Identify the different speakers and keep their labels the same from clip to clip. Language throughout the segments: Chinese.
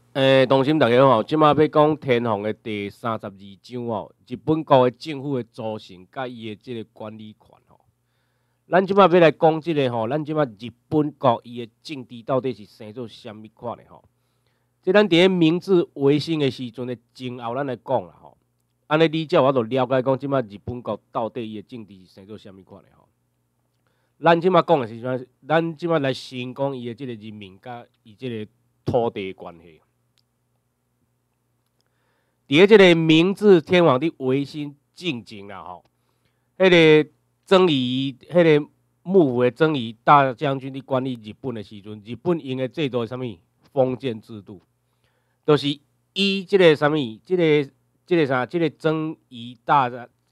Speaker 1: 同心大家好，即马要讲天皇的第32章哦，日本国的政府的组成甲伊的即个管理权吼。咱即马要来讲即个吼，咱即马日本国伊的政治到底是生做啥物款的吼？即咱伫咧明治维新的时阵的前后，咱来讲啦吼。安尼你才有法度了解讲即马日本国到底伊的政治是生做啥物款的吼。咱即马讲的是啥？咱即马来先讲伊的即个人民甲伊即个土地的关系。伫咧即个明治天皇的维新进前啦吼，迄个征夷，迄个幕府的征夷大将军伫管理日本的时阵，日本用的制度是啥物？封建制度，就是以即个啥物？即个啥？即个征夷大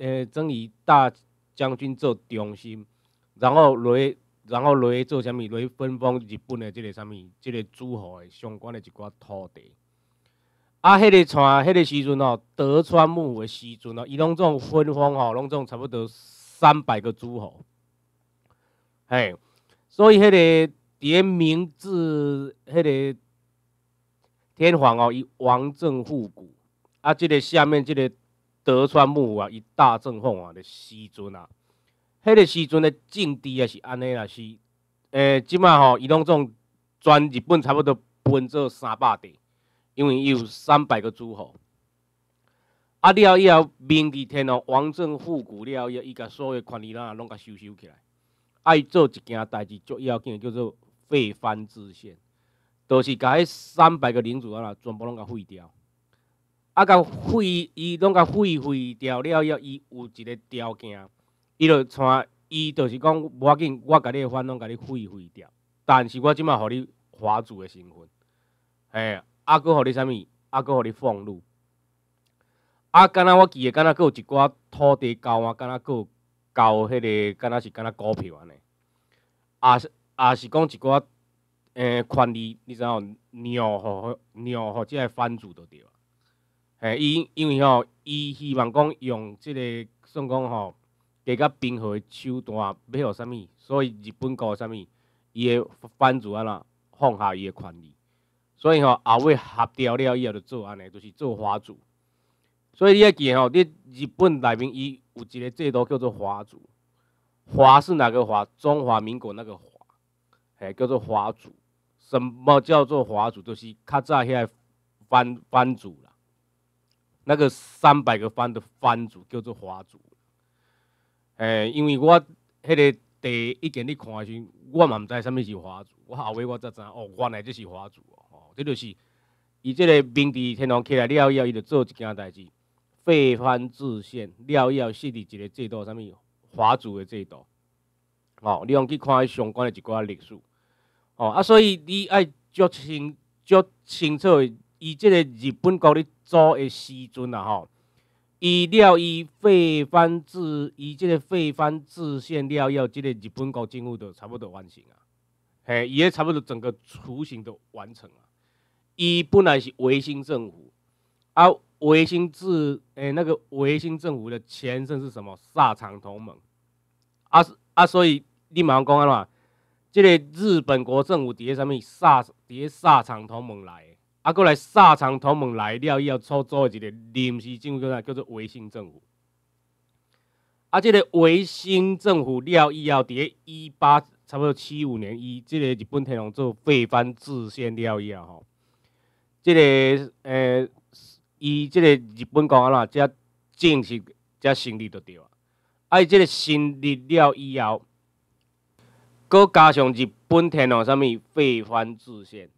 Speaker 1: 将军做中心，然后落去做啥物？落去分封日本的即个啥物？即个诸侯的相关的一寡土地。迄个时阵哦，德川幕府的时阵哦，伊拢总分封吼，拢总差不多300个诸侯，嘿，所以迄个伫咧明治迄个天皇哦，伊王政复古，即个下面即个德川幕府啊，伊大政奉还的时阵啊，迄个时阵的政治也是安尼啦，是即马吼，伊拢总全日本差不多分做300地。因为伊有300个诸侯，了以后，明治天皇王政复古了以后，伊甲所有权力拢甲收起来，伊做一件代志足要紧，叫做废藩置县，就是甲迄300个领主全部拢甲废掉，甲废伊拢甲废掉了以后，伊有一个条件，伊就传伊就是讲无要紧，我甲你的藩拢甲你废掉，但是我即马互你华族的身份，嘿。搁互你啥物？搁互你俸禄。敢若我记得，敢若有一寡土地交敢若有交迄个，敢若股票安尼。也是讲一寡权利，你知影？让互即个藩主就对了。嘿，因为吼，伊希望讲用即个算讲吼，加较平和的手段，要互啥物？所以日本国啥物？伊的藩主放下伊的权利。所以后尾合掉了以后，就做安尼，就是做华族。所以你要记吼，你日本内面伊有一个制度叫做华族。华是哪个华？中华民国那个华，叫做华族。什么叫做华族？就是较早遐藩主啦，那个300个藩的藩主叫做华族。因为我迄个第一件你看的时候，我嘛毋知啥物是华族，我后尾我才知哦，原来这是华族哦。这就是伊即个明治天皇起来了以后，伊就做一件代志，废藩置县了以后，设立一个制度，啥物华族的制度。你用去看相关的一寡历史。所以你爱足清楚的，伊即个日本国咧组的时阵啦，伊废藩置县了以后，即个日本国政府就差不多完成啊。伊个差不多整个雏形都完成了。伊本来是维新政府，维新那个维新政府的前身是什么？萨长同盟。所以你马上讲安怎？这个日本国政府伫咧啥物？伫咧萨长同盟来的，过来萨长同盟来了以后，所组的一个临时政府叫做维新政府。这个维新政府了以后，伫咧差不多75年，伊这个日本天皇做废藩置县了以后，这个伊这个日本国才正式才成立就对了。伊这个成立了以后，搁加上日本天皇啥物废藩置县，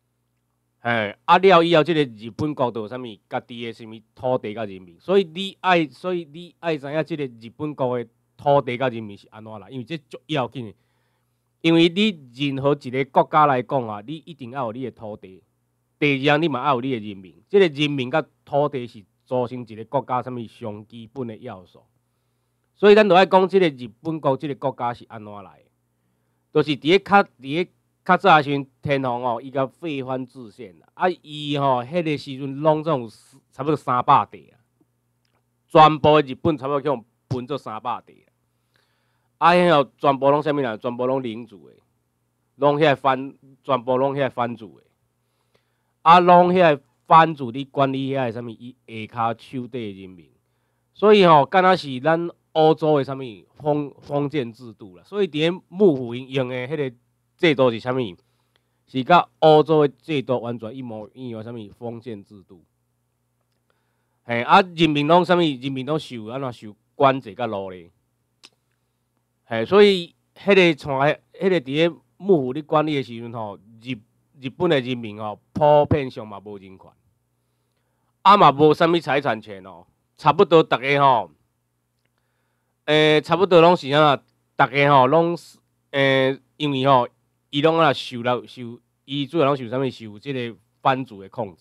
Speaker 1: 了以后，这个日本国就有啥物家己的什物土地甲人民，所以你爱知影这个日本国的土地甲人民是安怎啦？因为这足要紧的，因为你任何一个国家来讲你一定要有你的土地。第二，你嘛要有你的人民，这个人民甲土地是组成一个国家啥物上基本的要素。所以咱就爱讲，这个日本国这个国家是安怎来的，就是伫咧较早的时阵，天皇伊甲废藩置县啦，伊迄个时阵拢总有差不多300地啊，全部日本差不多去分做300地啊，全部拢啥物啦？全部拢领主的，拢遐藩，全部拢遐藩主的。 啊，拢遐个藩主伫管理遐个啥物，伊下骹手底人民，所以吼，敢若是咱欧洲的啥物封建制度啦。所以伫个幕府因用的迄个制度是啥物？是甲欧洲的制度完全一模一样，啥物封建制度。嘿，啊，人民拢啥物？人民拢受安怎受管制甲奴隶。嘿，所以迄个像迄个伫个幕府咧管理的时阵吼，日本的人民吼，普遍上嘛无人权，啊嘛无啥物财产权哦，差不多大家吼，差不多拢是安大家吼拢因为吼。伊拢啊受，伊主要拢受啥物？受即个藩主的控制。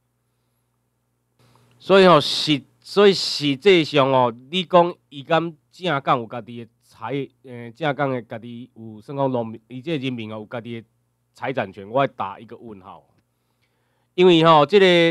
Speaker 1: 所以实际上哦，你讲伊敢正港有家己的正港的家己有算讲农民，伊即个人民哦有家己的财产权，我会打一个问号。因为吼，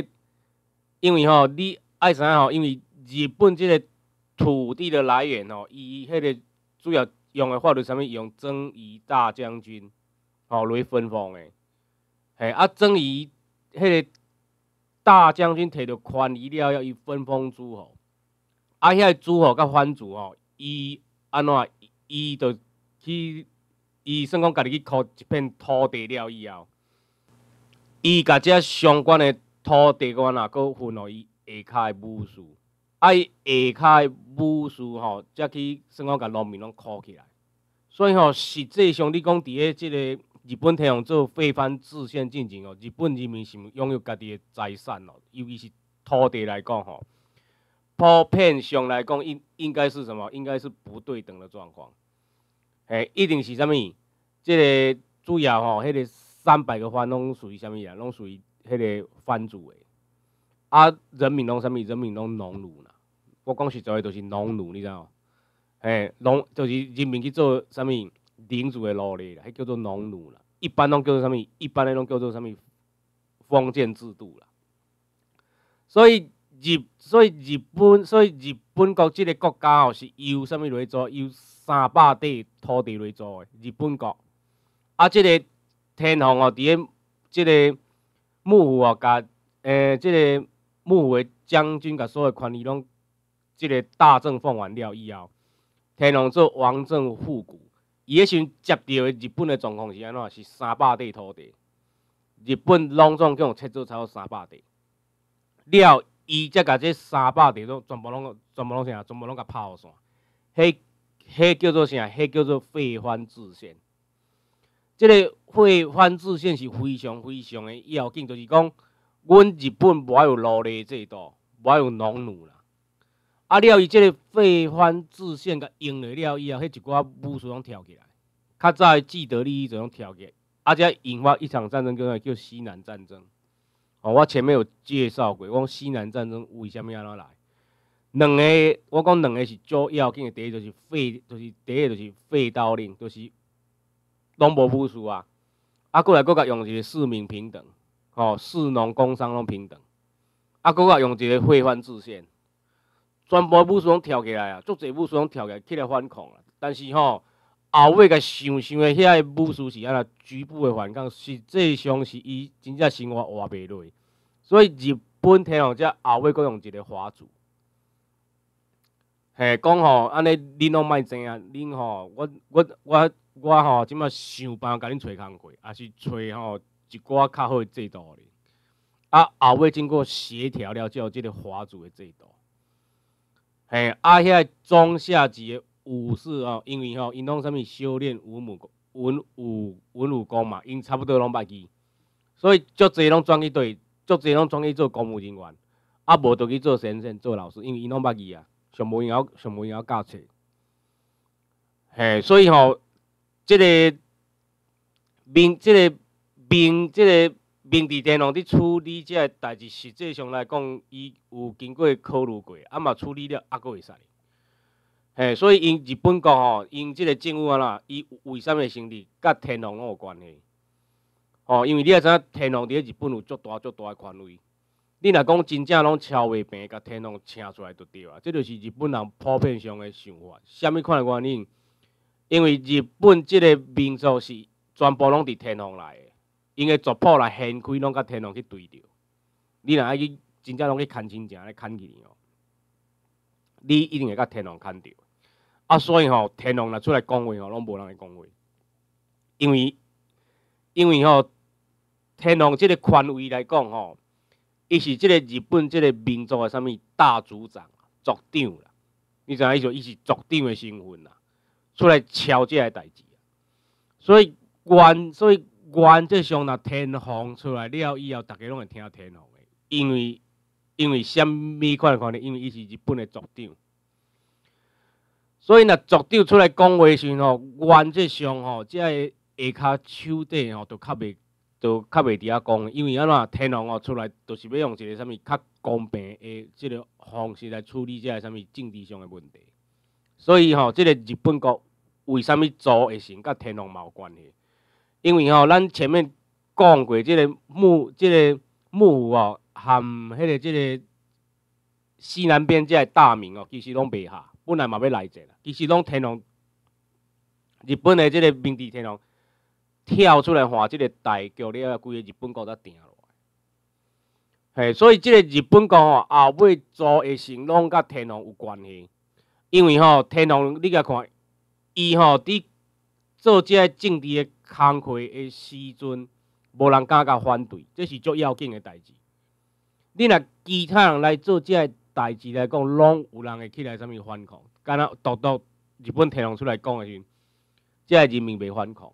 Speaker 1: 你爱知影吼，因为日本即个土地的来源吼，伊迄个主要用的法律啥物？用征夷大将军。吼，来分封的，嘿啊，曾于迄个大将军摕到权力了后，伊分封诸侯，啊，遐个诸侯甲藩主吼，伊安怎？伊就去，伊算讲家己去箍一片土地了以后，伊甲遮相关的土地官啊，搁分互伊下骹的武士，啊，伊下骹的武士吼，则去算讲甲农民拢箍起来，所以吼，实际上你讲伫个即个。日本天皇做废藩置县进前哦，日本人民是拥有家己的财产哦，尤其是土地来讲吼，普遍上来讲应该是什么？应该是不对等的状况。一定是啥物？这个主要吼，迄个300个藩拢属于啥物啊？拢属于迄个藩主的。啊，人民拢啥物？人民拢农奴啦。我讲实在的，就是农奴，你知道？就是人民去做啥物？领主的奴隶啦，迄叫做农奴啦。一般拢叫做啥物？一般的拢叫做啥物？封建制度啦。所以日本国这个国家吼，是由啥物来做？由300块土地来做的。日本国啊，这个天皇哦，伫个这个幕府哦，甲这个幕府的将军甲所有权力拢这个大政奉还了以后，天皇做王政复古。伊迄时阵接到的日本的状况是安怎？是300块土地，日本拢总共切做超过300块，了伊才甲这300块都全部拢啥？全部拢甲拍好线。迄叫做啥？迄叫做废藩置县。这个废藩置县是非常的要紧，就是讲，阮日本无有奴隶制度，无有农奴啦。啊了，伊即个废藩置县甲用了了以后，迄一寡武士拢跳起来，较早的既得利益者拢跳起来，啊，才引发一场战争，叫西南战争。哦，我前面有介绍过，我讲西南战争为虾米安怎来？我讲两个是最要紧的，第一就是废刀令，就是拢无武士啊，啊，过来甲用一个市民平等，哦，士农工商拢平等，啊，甲用一个废藩置县。全部武士拢跳起来啊！足侪武士拢跳起来反抗啊！但是后尾甲想的遐个武士是安怎局部的反抗，实际上是伊真正生活活袂落。所以日本天皇才后尾阁用一个华主，讲吼安尼恁拢莫知影，恁吼我吼即摆想办法甲恁找工课，也是找吼一寡较好的制度咧。啊，后尾经过协调了，才有即个华主的制度。遐中下级的武士哦，因为因拢啥物修炼文武功嘛，因差不多拢捌记，所以足侪拢转去做公务人员，啊无就去做先生、做老师，因为因拢捌记啊，上无闲教册。所以即个明治天皇伫处理这代志，实际上来讲，伊有经过考虑过，啊嘛处理了，还佫会使。所以因日本国因即个政府安怎，伊为啥物会成立，甲天皇拢有关系。因为你也知影，天皇伫日本有足大的权威。你若讲真正拢超袂平，甲天皇请出来就对啊。这就是日本人普遍上的想法。啥物款的原因？因为日本即个民族是全部拢伫天皇来的。 因个族谱来掀开，拢甲天皇去对着。你若爱去真正拢去牵亲情来牵去哦，你一定会甲天皇牵着。啊，所以吼，天皇若出来讲话吼，拢无人会讲话，因为吼，天皇即个权威来讲吼，伊是即个日本即个民族的啥物大族长、族长啦。你知影意思？伊是族长的身份啦，出来敲这个代志。所以原则上，若天皇出来了以后，大家拢会听天皇的，因为什么款呢？因为伊是日本的族长。所以若族长出来讲话时吼，原则上吼，即个下骹手底吼，都较袂伫遐讲，因为安怎天皇吼出来，就是要用一个啥物较公平的即个方式来处理即个啥物政治上的问题。所以吼，即个日本国为啥物做会成，甲天皇嘛有关系。因为吼，咱前面讲过，即个幕府吼，含迄个即个西南边即个大名哦，其实拢袂下。本来嘛要来者啦，其实拢天皇，日本的即个明治天皇跳出来换即个大局了，规个日本国才定落来。嘿，所以即个日本国吼后尾做会成，拢甲天皇有关系。因为吼天皇，你甲看，伊吼伫做即个政治的工课的时阵，无人敢甲反对，这是足要紧的代志。你若其他人来做即个代志来讲，拢有人会起来啥物反抗，敢若独日本天皇出来讲的时阵，即个人民袂反抗。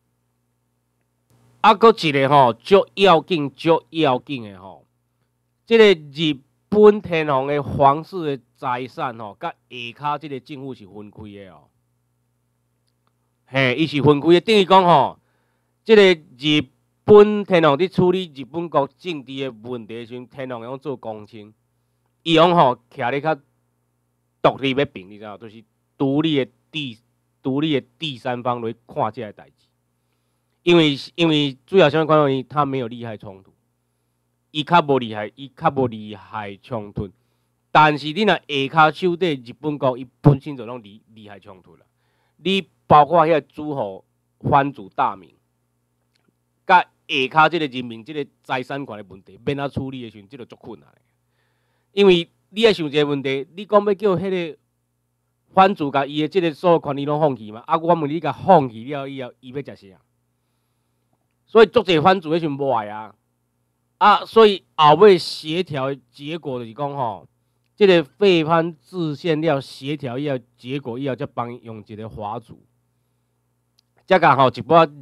Speaker 1: 啊，搁一个吼，足要紧的吼，即个日本天皇的皇室的财产吼，甲下骹即个政府是分开的哦。嘿，伊是分开的，等于讲吼，即个日本天皇伫处理日本国政治的问题时，天皇用做公卿。伊用吼徛咧较独立的边，你知道，就是独立的第三方来看这个代志。因为主要相关原因，他没有利害冲突，伊较无利害冲突。但是你若下骹手底日本国，伊本身就拢利害冲突啦。你包括遐诸侯藩主大名，甲下骹即个人民即个财产权的问题，免啊处理的时阵，即就足困难的。因为你爱想一个问题，你讲要叫迄个藩主甲伊的即个所有权利拢放弃嘛？啊，我问你，甲放弃了以后，伊要食啥？所以足侪藩主迄时阵无爱啊，所以后尾协调结果就是讲吼，即个废藩置县了协调以后，结果以后才帮用一个华主，才甲吼一寡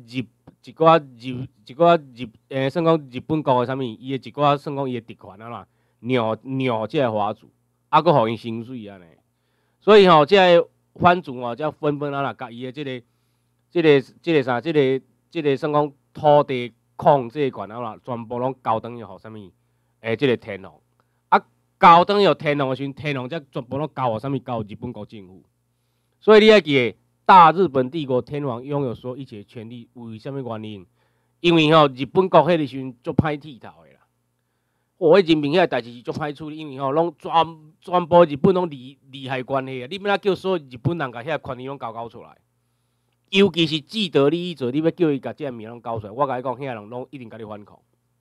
Speaker 1: 算讲日本国的啥物，伊的一寡算讲伊的特权啊啦，鸟即个华主，搁互因薪水安尼，所以吼，即个藩主吼，才纷纷甲伊的即个算讲土地控制权啦，全部拢交等于互啥物？即个天皇，交等于天皇的时阵，天皇才全部拢交互啥物？交日本国政府。所以你爱记得，大日本帝国天皇拥有所有一切权利，为什么原因？因为吼，日本国迄个时阵足歹剃头的啦，迄人民遐代志是足歹处理，因为吼拢全部日本拢利害关系啊！你要叫所有日本人甲遐权利拢交出来。尤其是既得利益者，你要叫伊甲这名拢交出来，我甲你讲，遐人拢一定甲你反抗。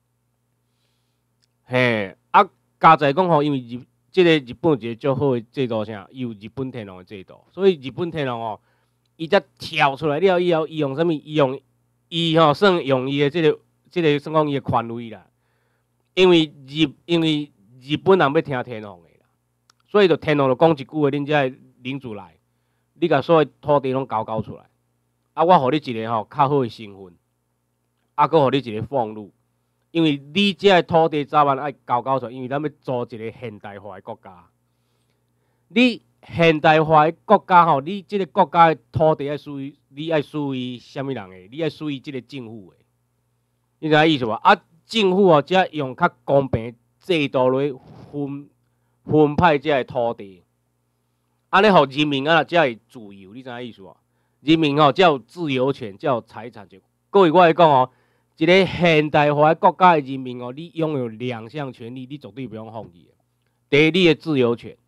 Speaker 1: 嘿，加在讲吼，因为即个日本有一个足好的制度啥，有日本天皇的制度，所以日本天皇吼，伊才跳出来了以后，伊用啥物？伊吼算用伊的即个算讲伊的权威啦。因为日本人要听天皇的啦，所以就天皇就讲一句话，恁遮领主来，你甲所有土地拢交出来。我互你一个吼较好的身份，搁互你一个俸禄，因为你遮个土地早晚爱交出来，因为咱要组一个现代化的国家。你现代化的国家吼，你即个国家的土地你爱属于啥物人的？你爱属于即个政府的，你知影意思无？政府哦，才用较公平制度来分配遮个土地，安尼互人民才会自由，你知影意思无？人民吼才有自由权，才有财产权。各位，我来讲哦，一个现代化国家的人民哦，你拥有两项权利，你绝对不用放弃。第一，你的自由权，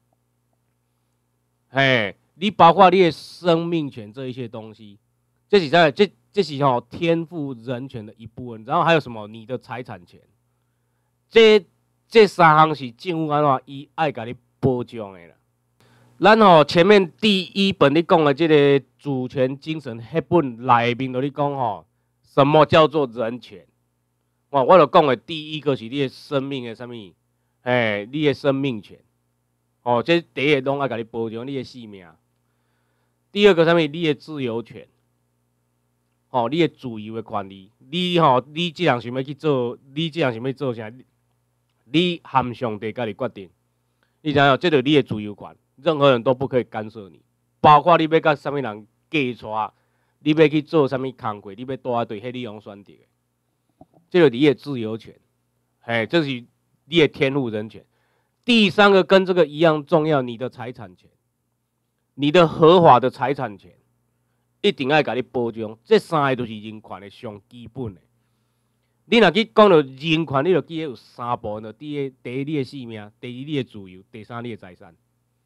Speaker 1: 你包括你的生命权这一些东西，这是啥？这这是天赋人权的一部分。然后还有什么？你的财产权，这三项是政府安怎伊爱甲你保障的啦。咱前面第一本你讲的这个主权精神迄本内面，就你讲什么叫做人权？我就讲的第一个是你的生命的什么？你的生命权。这第一个拢爱甲你保障你的性命。第二个什么？你的自由权。你的自由的权利。你既然想要去做，你既然想要做啥？你含上帝家己决定，你知影？这就是你的自由权，任何人都不可以干涉你，包括你要甲啥物人嫁娶，你要去做啥物工作，你要住在对，迄你用选择的，这就是你的自由权，这是你的天赋人权。第三个跟这个一样重要，你的财产权，你的合法的财产权，一定要甲你保障。这三个就是人权的上基本的。你若去讲到人权，你就记得有三部分，就第一你的性命，第二你的自由，第三你的财产。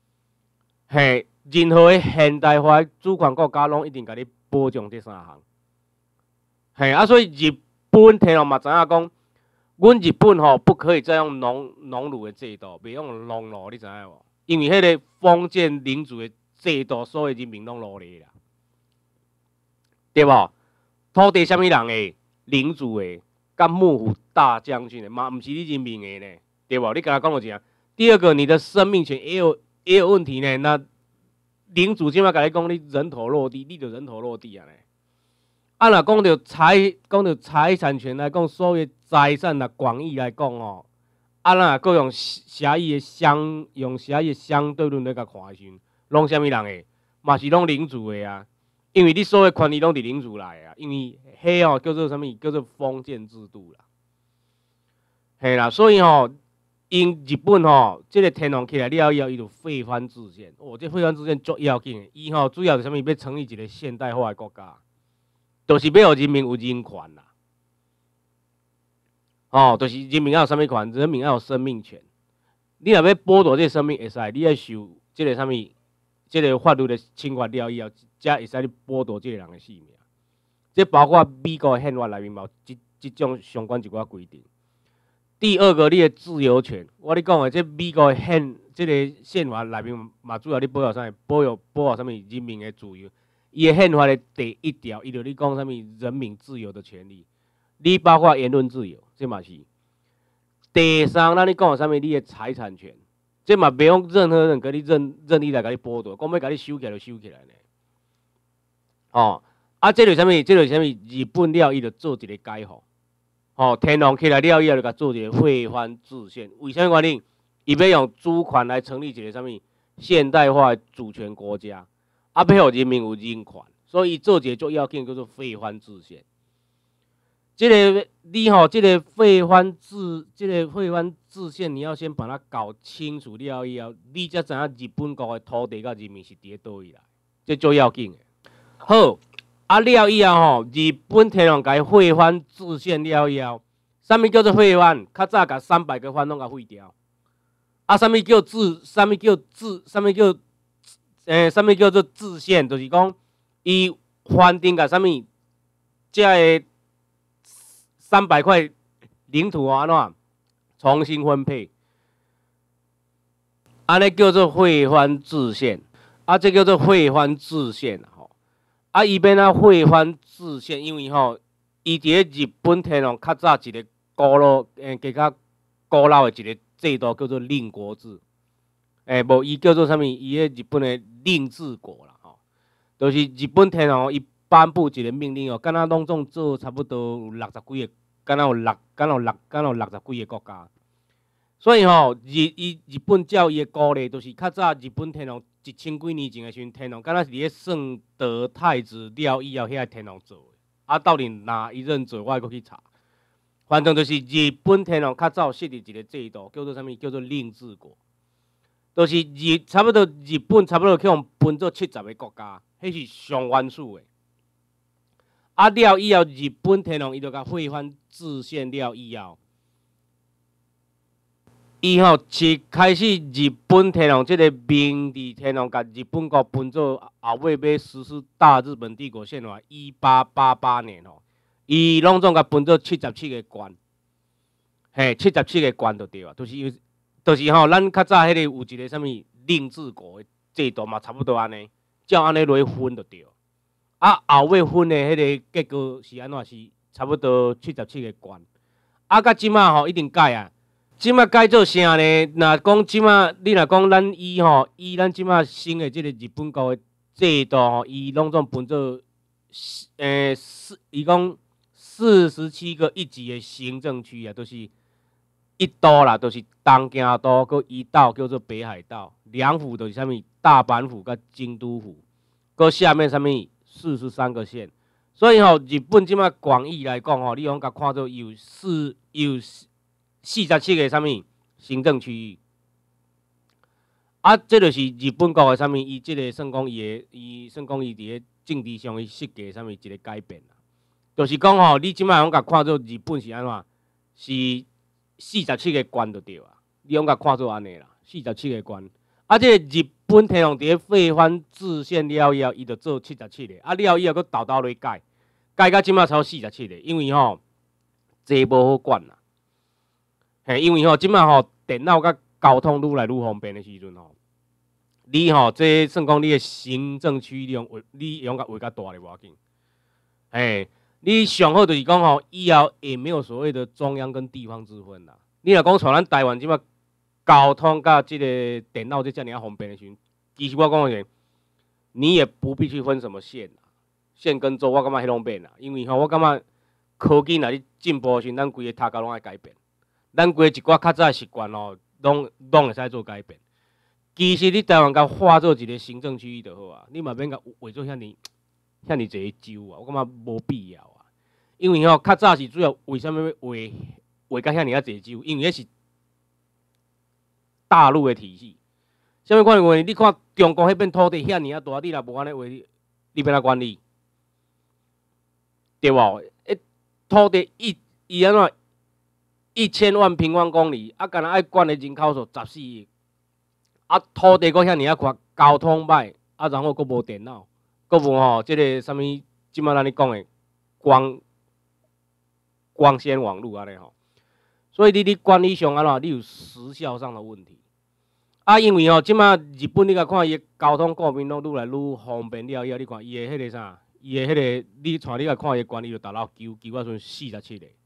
Speaker 1: 任何的现代化的主权国家拢一定甲你保障这三项。所以日本天皇嘛知影讲，阮日本不可以再用农奴的制度，袂用农奴，你知影无？因为迄个封建领主的制度，所有人民拢奴隶啦，对无？土地啥物人的？领主的。甲幕府大将军的嘛，唔是你人民的呢，对不？你刚才讲到这样。第二个，你的生命权也有问题呢。那领主今摆甲你讲，你人头落地，你就人头落地啊呢。若讲到财产权来讲，所有财产啊广义来讲若各用狭义的相对论来甲看的时候，拢啥物人的？嘛是拢领主的啊。因为你所有权利拢伫领主来啊，因为迄叫做啥物？叫做封建制度啦，嘿啦，所以因日本这个天皇起来了以后，伊就废藩置县。这废藩置县足要紧的，伊主要是啥物？要成立一个现代化的国家，就是要让人民有人权啦。就是人民要有啥物权？人民要有生命权。你若要剥夺这生命，会使你要受这个啥物？这个法律的侵犯了以后，才会使你剥夺这个人的性命。这包括美国的宪法内面嘛，这种相关一寡规定。第二个，你的自由权，我咧讲的，这美国的这个宪法内面嘛，主要咧保护啥？保护啥物？人民的自由。伊的宪法的第一条，伊就咧讲啥物？人民自由的权利。你包括言论自由，这嘛是。第三，咱咧讲啥物？你的财产权。这嘛，别用任何人给你任意来给你剥夺，讲要给你收起来就收起来呢。这就是啥物？这就是啥物？日本了，伊就做一个解放。天皇起来了以后，就甲做一个废藩置县。为啥原因？伊要用主权来成立一个啥物？现代化的主权国家，要互人民有人权，所以伊做一个最要紧叫做废藩置县。这个这个废藩置县，你要先把它搞清楚了以后，你才知影日本国的土地甲人民是伫咧倒位来，这最要紧的。好，了以后日本天皇甲伊废藩置县了以后，啥物叫做废藩？较早甲300个藩拢甲废掉。啥物叫置县？就是讲伊藩丁甲啥物这个300块领土安怎重新分配？安尼叫做废藩置县，这叫做废藩置县伊要哪废藩置县？因为伊伫咧日本天皇较早一个古老较古老的一个制度叫做令国制，无伊叫做啥物？伊迄日本的令制国啦就是日本天皇伊颁布一个命令敢若拢总做差不多有60几个，敢若有60几个国家。所以日本教伊的鼓励，就是较早日本天皇1000几年前的时阵，天皇敢若是伫咧算得太子了以后，遐个天皇做的。到底哪一任做，我还阁去查。反正就是日本天皇较早设立一个制度，叫做啥物？叫做令制国。就是差不多日本差不多去互分做70个国家，迄是上原始的。了以后，日本天皇伊就甲废藩置县了以后， 伊吼是开始日本天皇即个明治天皇甲日本国分做后尾要实施大日本帝国宪法1888年吼，伊拢总甲分做77个关，嘿，77个关就对啊，就是吼，咱较早迄个有一个啥物令治国的制度嘛，差不多安尼，照安尼来分就对。啊，后尾分的迄个结果是安怎？是差不多77个关。啊，到即马吼一定改啊。即马改做啥呢？若讲即马，你若讲咱以咱即马新的即个日本国的制度吼，伊拢总分做伊讲47个一级的行政区啊，就是一都啦，就是东京都，佮一道叫做北海道，两府就是啥物大阪府佮京都府，佮下面啥物43个县。所以吼，日本即马广义来讲吼，你讲甲看做有47个啥物行政区域，啊，这就是日本国的啥物，伊即个算讲伊伫个政治上伊设计啥物一个改变啦，就是讲吼，你即摆讲甲看做日本是安怎，是47个关就对啊，你讲甲看做安尼啦，47个关，啊，这个日本天皇伫个废藩置县了以后，伊就做77个，啊了以后佫倒来改到即摆才47个，因为吼这无好管啦。嘿，因为吼，即摆吼电脑甲交通愈来愈方便的时阵吼，你吼这算讲你的行政区域你用甲画较大咧无要紧。嘿，你上好就是讲吼，以后也没有所谓的中央跟地方之分啦。你若讲像咱台湾即摆交通甲即个电脑这遮尔方便的时阵，其实我讲的，你也不必去分什么县啦，县跟州我感觉迄拢变啦，因为吼我感觉科技若你进步的时阵，咱规个头壳拢爱改变。咱规一寡较早的习惯哦，拢会使做改变。其实你台湾甲划做一个行政区域就好啊，你嘛免甲画做遐尼侪州啊，我感觉无必要啊。因为吼较早是主要为什么要画甲遐尼侪州？因为迄是大陆的体系。啥物款的话，你看中国迄片土地遐尼大，你若无安尼画，你要安怎管理？对无？土地伊安怎？1000万平方公里，啊，干那爱管的人口数14亿，啊，土地阁遐尔宽，交通歹，啊，然后阁无电脑，阁无吼，即个啥物，即摆咱咧讲的光纤网络安尼吼，所以你管理上安怎，你有时效上的问题。啊，因为吼，即摆日本你甲看伊交通顾面拢愈来愈方便了以后，你看伊的迄个啥，伊的迄个，你带你甲看伊管理就达到9啊剩47个。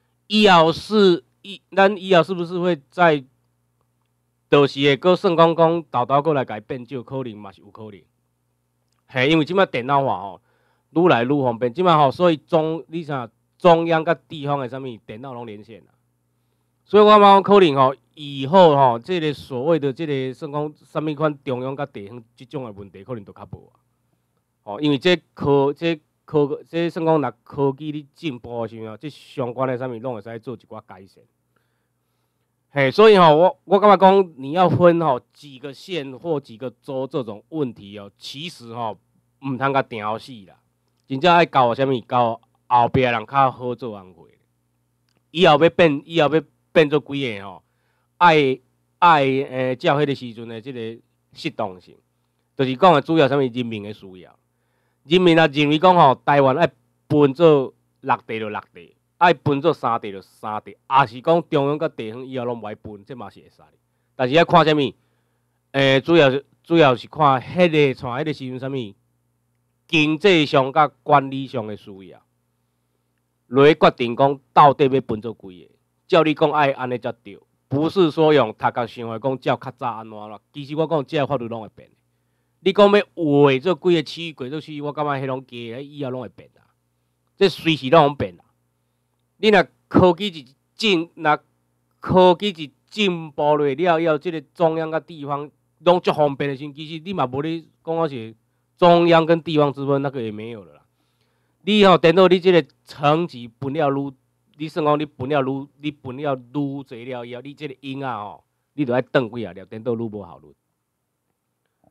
Speaker 1: 咱以后是不是会在到时会搁算讲豆过来改变少？可能嘛是有可能。嘿，因为即摆电脑化吼，愈来愈方便。即摆吼，所以中央甲地方的啥物电脑拢连线啦。所以我讲可能吼，以后吼，即个所谓的即个算讲啥物款中央甲地方即种的问题，可能都较无啊。哦，因为这算讲，若科技你进步的时候，这相关的啥物拢会使做一寡改善。嘿，所以吼，我感觉讲，你要分吼几个县或几个州这种问题哦，其实吼唔通甲定好死啦，真正爱交啥物交后壁人较好做安排。以后要变做几个吼，爱照迄个时阵的即个适当性，就是讲的主要啥物人民的需要。人民也认为讲吼，台湾爱分做6地就6地，爱分做3地就3地，也是讲中央甲地方以后拢无爱分，这嘛是会使。但是要看啥物，主要是看迄个迄个时阵啥物经济上甲管理上的需要，来决定讲到底要分做几个。照你讲爱安尼才对，不是说用头壳想的讲照较早安怎啦。其实我讲这法律拢会变。你讲要画做几个区域，过做区域，我感觉迄拢假，以后拢会变啦。这随时拢变啦。你若科技一进步落了以后，这个中央甲地方拢足方便的时候，其实你嘛无咧讲我是中央跟地方之分，那个也没有了啦。你吼等到你这个层级分了愈，你算讲你分了愈济了以后，你这个音啊吼，你着爱转几啊粒，等到愈无效率。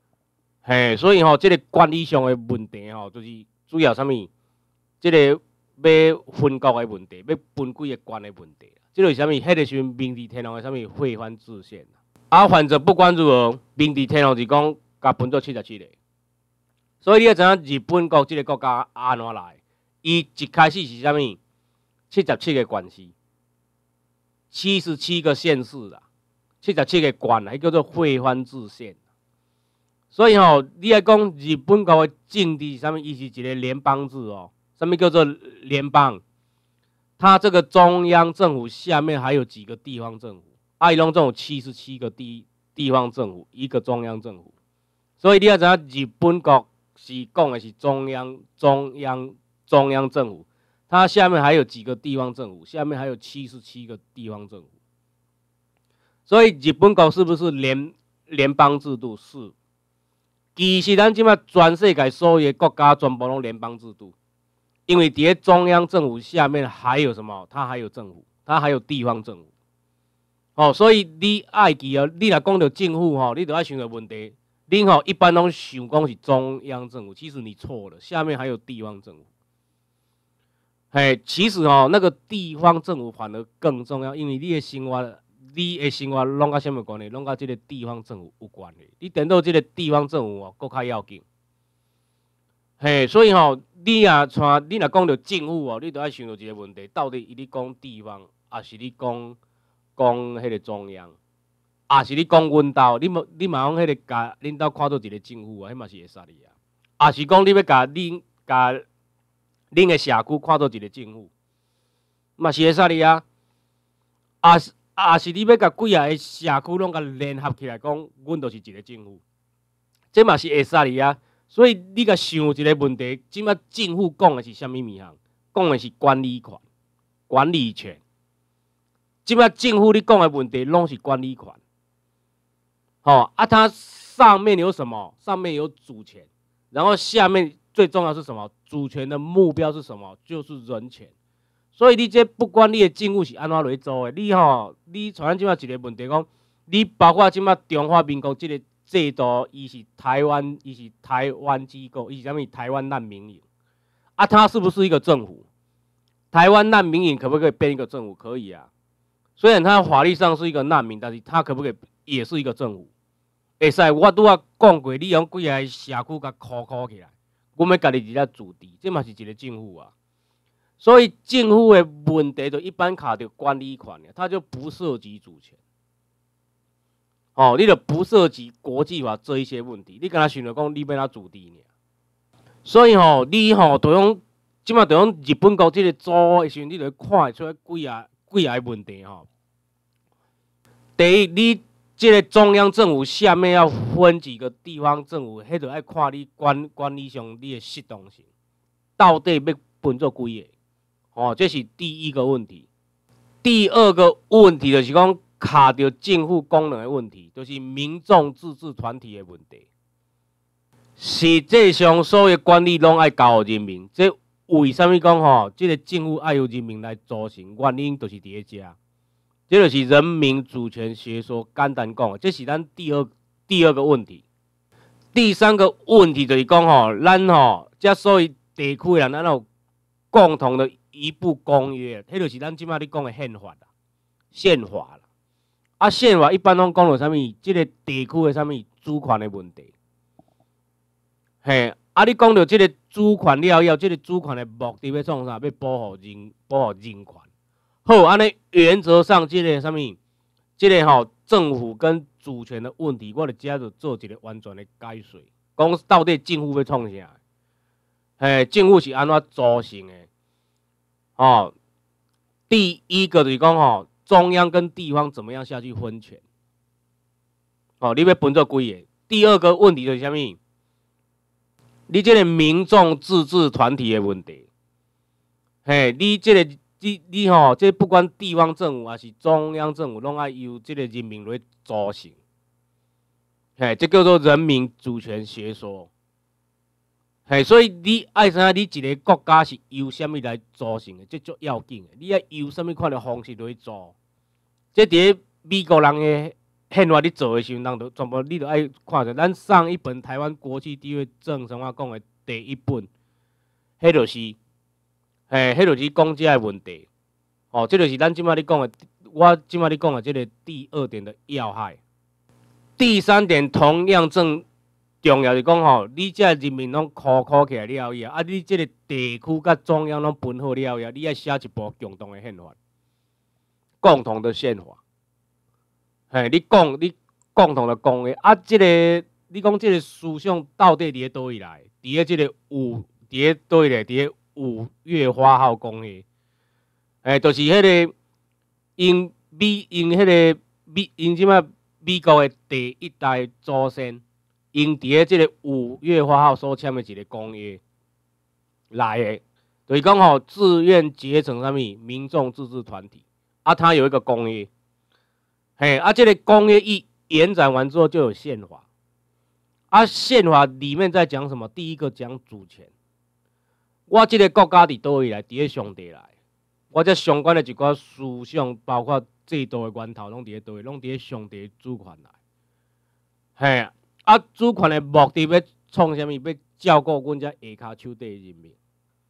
Speaker 1: 嘿，所以吼，这个管理上的问题吼，就是主要啥物？这个要分国的问题，要分几个关的问题。即就是啥物？迄个时阵明治天皇的啥物会藩制宪。啊，反正不管如何，明治天皇是讲甲分做77个。所以你要知影日本国即个国家安怎来？伊一开始是啥物？77个县市，77个县市啦，77个县啦，迄叫做会藩制宪。所以你爱讲日本国的政治是啥物？伊是一个联邦制哦。什么叫做联邦？它这个中央政府下面还有几个地方政府？伊拢总有77个地方政府，一个中央政府。所以你要知影，日本国是讲的是中央政府，它下面还有几个地方政府？下面还有77个地方政府。所以日本国是不是联邦制度？是。其实咱即摆全世界所有的国家全部拢联邦制度。因为伫中央政府下面还有什么？它还有政府，它还有地方政府。所以你爱记哦，你若讲到政府你就要想到问题。恁一般拢想讲是中央政府，其实你错了，下面还有地方政府。其实那个地方政府反而更重要，因为你的生活拢甲什么关系？拢甲这个地方政府有关系。你等到这个地方政府搁较要紧。所以你若讲到政府你就要想到一个问题：到底伊咧讲地方，还是你讲迄个中央，还是你讲阮兜？你嘛讲迄个甲恁兜看做一个政府迄嘛是会使哩啊？还是讲你要甲恁的社区看做一个政府，嘛是会使哩啊？还是你要甲几个社区拢甲联合起来讲，阮就是一个政府，这嘛是会使哩啊？所以你甲想一个问题，即摆政府讲的是啥物物项？讲的是管理权。即摆政府你讲的问题拢是管理权。它上面有什么？上面有主权，然后下面最重要是什么？主权的目标是什么？就是人权。所以你这不管你的政府是安怎来做的，你像即摆一个问题讲，你包括即摆中华民国这个制度，伊是台湾机构，伊是啥物？台湾难民营。它是不是一个政府？台湾难民营可不可以变一个政府？可以啊。虽然它法律上是一个难民，但是它可不可以也是一个政府？会使。我拄仔讲过，你用几个社区甲箍起来，阮要家己伫遐住地，这嘛是一个政府啊。所以政府的问题就一般卡着管理权，它就不涉及主权。你就不涉及国际法这一些问题，你敢若想着讲你要哪住地尔？所以你就用即马就用日本国这个组的时阵，你就看会出来几个问题第一，你这个中央政府下面要分几个地方政府，迄就要看你管理上你的适当性，到底要分做几个？这是第一个问题。第二个问题就是讲卡着政府功能的问题，就是民众自治团体的问题。实际上，所有管理拢爱交予人民。这为什么讲这个政府爱由人民来组成？原因就是伫咧遮，这就是人民主权学说。简单讲，这是咱第二个问题。第三个问题就是讲咱这所有地区的人，咱有共同的一部公约，迄就是咱即摆咧讲的宪法啦、宪法啦。宪法一般拢讲到啥物？即个地区的啥物主权的问题。你讲到即个主权了，即个主权的目的要创啥？要保护人权。好，安尼原则上即个啥物？即个政府跟主权的问题，我就遮就做一个完全的解说，讲到底政府要创啥？政府是安怎组成的？第一个就是讲中央跟地方怎么样下去分权？你要分做几个？第二个问题就是啥物？你这个民众自治团体的问题，你这个这不管地方政府还是中央政府，拢爱由这个人民来组成，这叫做人民主权学说。所以你爱知影你一个国家是由什么来组成的，这足要紧的。你要由什么款的方式来做？这伫美国人的宪法你做的时候，人都全部你都爱看着。咱上一本台湾国际地位证什么讲的第一本，迄就是嘿，迄就是讲遮个问题。哦，这就是咱即摆咧讲的，我即摆咧讲的这个第2点的要害。第3点同样重要是讲吼，你遮人民拢苦起来了以后，啊，你这个地区甲中央拢分好了以后，你爱写一部共同的宪法，共同的宪法。嘿，你共同的公约啊，你讲这个思想到底伫咧倒位来？伫咧这个伫咧倒位咧？伫咧5月花号公约。就是迄个因即摆美国的第1代祖先，因伫咧即个5月花号所签的一个公约来的，就是讲吼，自愿结成啥物民众自治团体啊，它有一个公约，这个公约一延展完之后就有宪法，啊，宪法里面在讲什么？第一个讲主权，我这个国家伫倒位来？伫咧上帝来。我这相关的一寡思想，包括制度的源头，拢伫咧倒位，拢伫咧上帝主权来。主权的目的要创啥物？要照顾阮遮下骹手底的人民。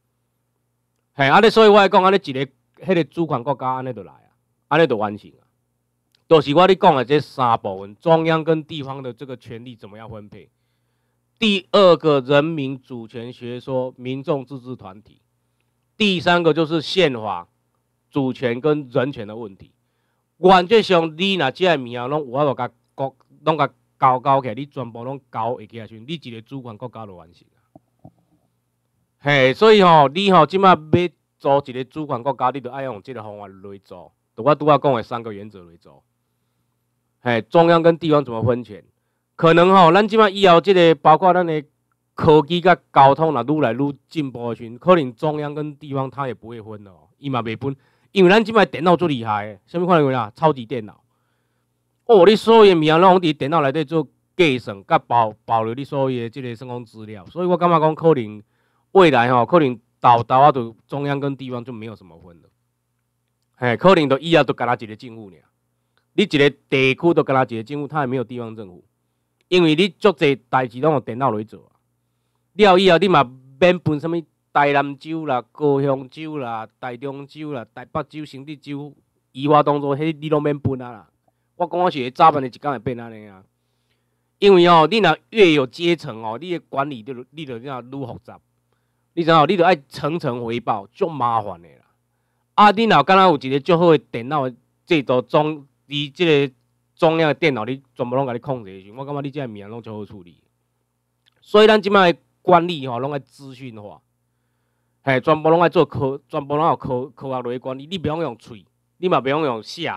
Speaker 1: 所以我讲，安尼一个迄个主权国家，安尼就来啊，安尼就完成啊。就是我咧讲的这3部分，中央跟地方的这个权力怎么样分配？第2个人民主权学说，民众自治团体。第3个就是宪法、主权跟人权的问题。原则上，你若这物件拢有法度甲国拢甲交起来，你全部拢交会起来时，你一个主权国家就完成啊。所以吼，你吼即摆要做一个主权国家，你就爱用这个方法来做。就我拄仔讲的3个原则来做。中央跟地方怎么分权？可能吼，咱即摆以后这个包括咱的。科技甲交通若愈来愈进步的时阵，可能中央跟地方它也不会分哦，伊嘛袂分，因为咱即摆电脑最厉害的，啥物款有啦？超级电脑。哦，你所有物件拢伫电脑内底做计算，甲保留你所有的即个算讲资料，所以我感觉讲可能未来吼，可能到啊，就中央跟地方就没有什么分了。可能就以后就干那一个政府尔，你一个地区就干那一个政府，它也没有地方政府，因为你足侪代志拢用电脑来做啊。了以后，你嘛免分什物台南州啦、高雄州啦、台中州啦、台北州、新竹州、宜花东州，迄你拢免分啊啦。我讲我是早晚的一天会变安尼啊。因为吼，你若越有阶层哦，你的管理你就愈复杂。你知影？你就爱层层回报，足麻烦的啦。啊，你若敢若有一个足好的电脑的制度伫即个中央的电脑，你全部拢甲你控制的时，我感觉你这个物件拢足好处理。所以咱即摆管理吼，拢爱资讯化，全部拢爱做全部拢有科学类管理。你袂用喙，你嘛袂用写，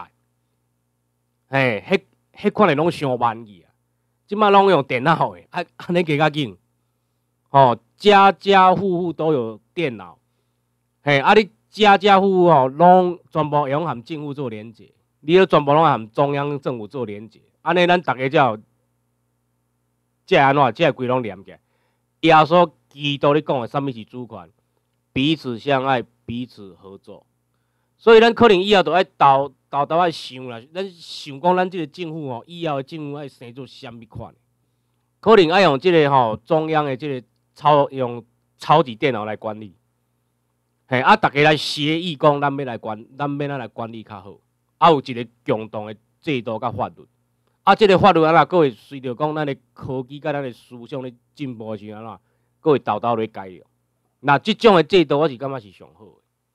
Speaker 1: 迄款的拢伤慢去啊。即摆拢用电脑的，安尼加较紧。家家户户都有电脑，你家家户户吼，拢全部会用含政府做连结，你都全部拢含中央政府做连结，安尼咱大家才安怎，才会规拢连起来。耶稣基督咧讲的，什么是主权？彼此相爱，彼此合作。所以咱可能以后就爱斗爱想啦，咱想讲咱这个政府吼，以后的政府爱生做什么款？可能爱用这个吼中央的这个用超级电脑来管理。大家来协议讲，咱要来管理较好，有一个共同的制度甲法律。这个法律安怎，佫会随着讲咱的科技甲咱的思想咧进步的时安怎，佫会豆咧改良。那即种的制度，我是感觉是上好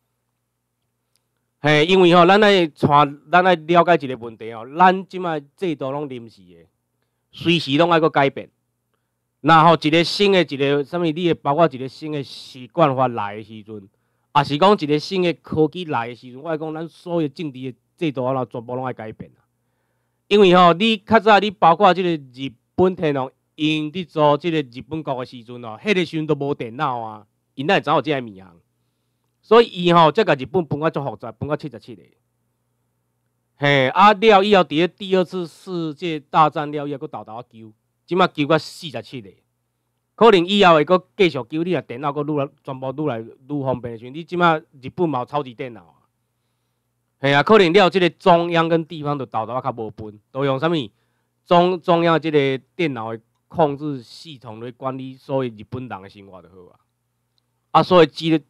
Speaker 1: 的。因为吼，咱来了解一个问题吼，咱即摆制度拢临时的，随时拢爱佫改变。那吼一个新的一个啥物，你包括一个新的习惯法来的时阵，也是讲一个新的科技来的时阵，我爱讲咱所有政治的制度安怎全部拢爱改变。因为吼，你较早你包括即个日本天皇因伫做即个日本国的时阵吼，迄个时阵都无电脑啊，因哪会知影即个物件？所以伊吼，才甲日本分啊足复杂，分啊77个。了以后，伫咧第2次世界大战了以后，佫斗救，即摆救到47个。可能以后会佫继续救，你若电脑佫全部愈来愈方便的时阵，你即摆日本嘛有超级电脑。可能了，即个中央跟地方就斗较无分，都用啥物中央即个电脑的控制系统来管理所有日本人的生活就好啊。所以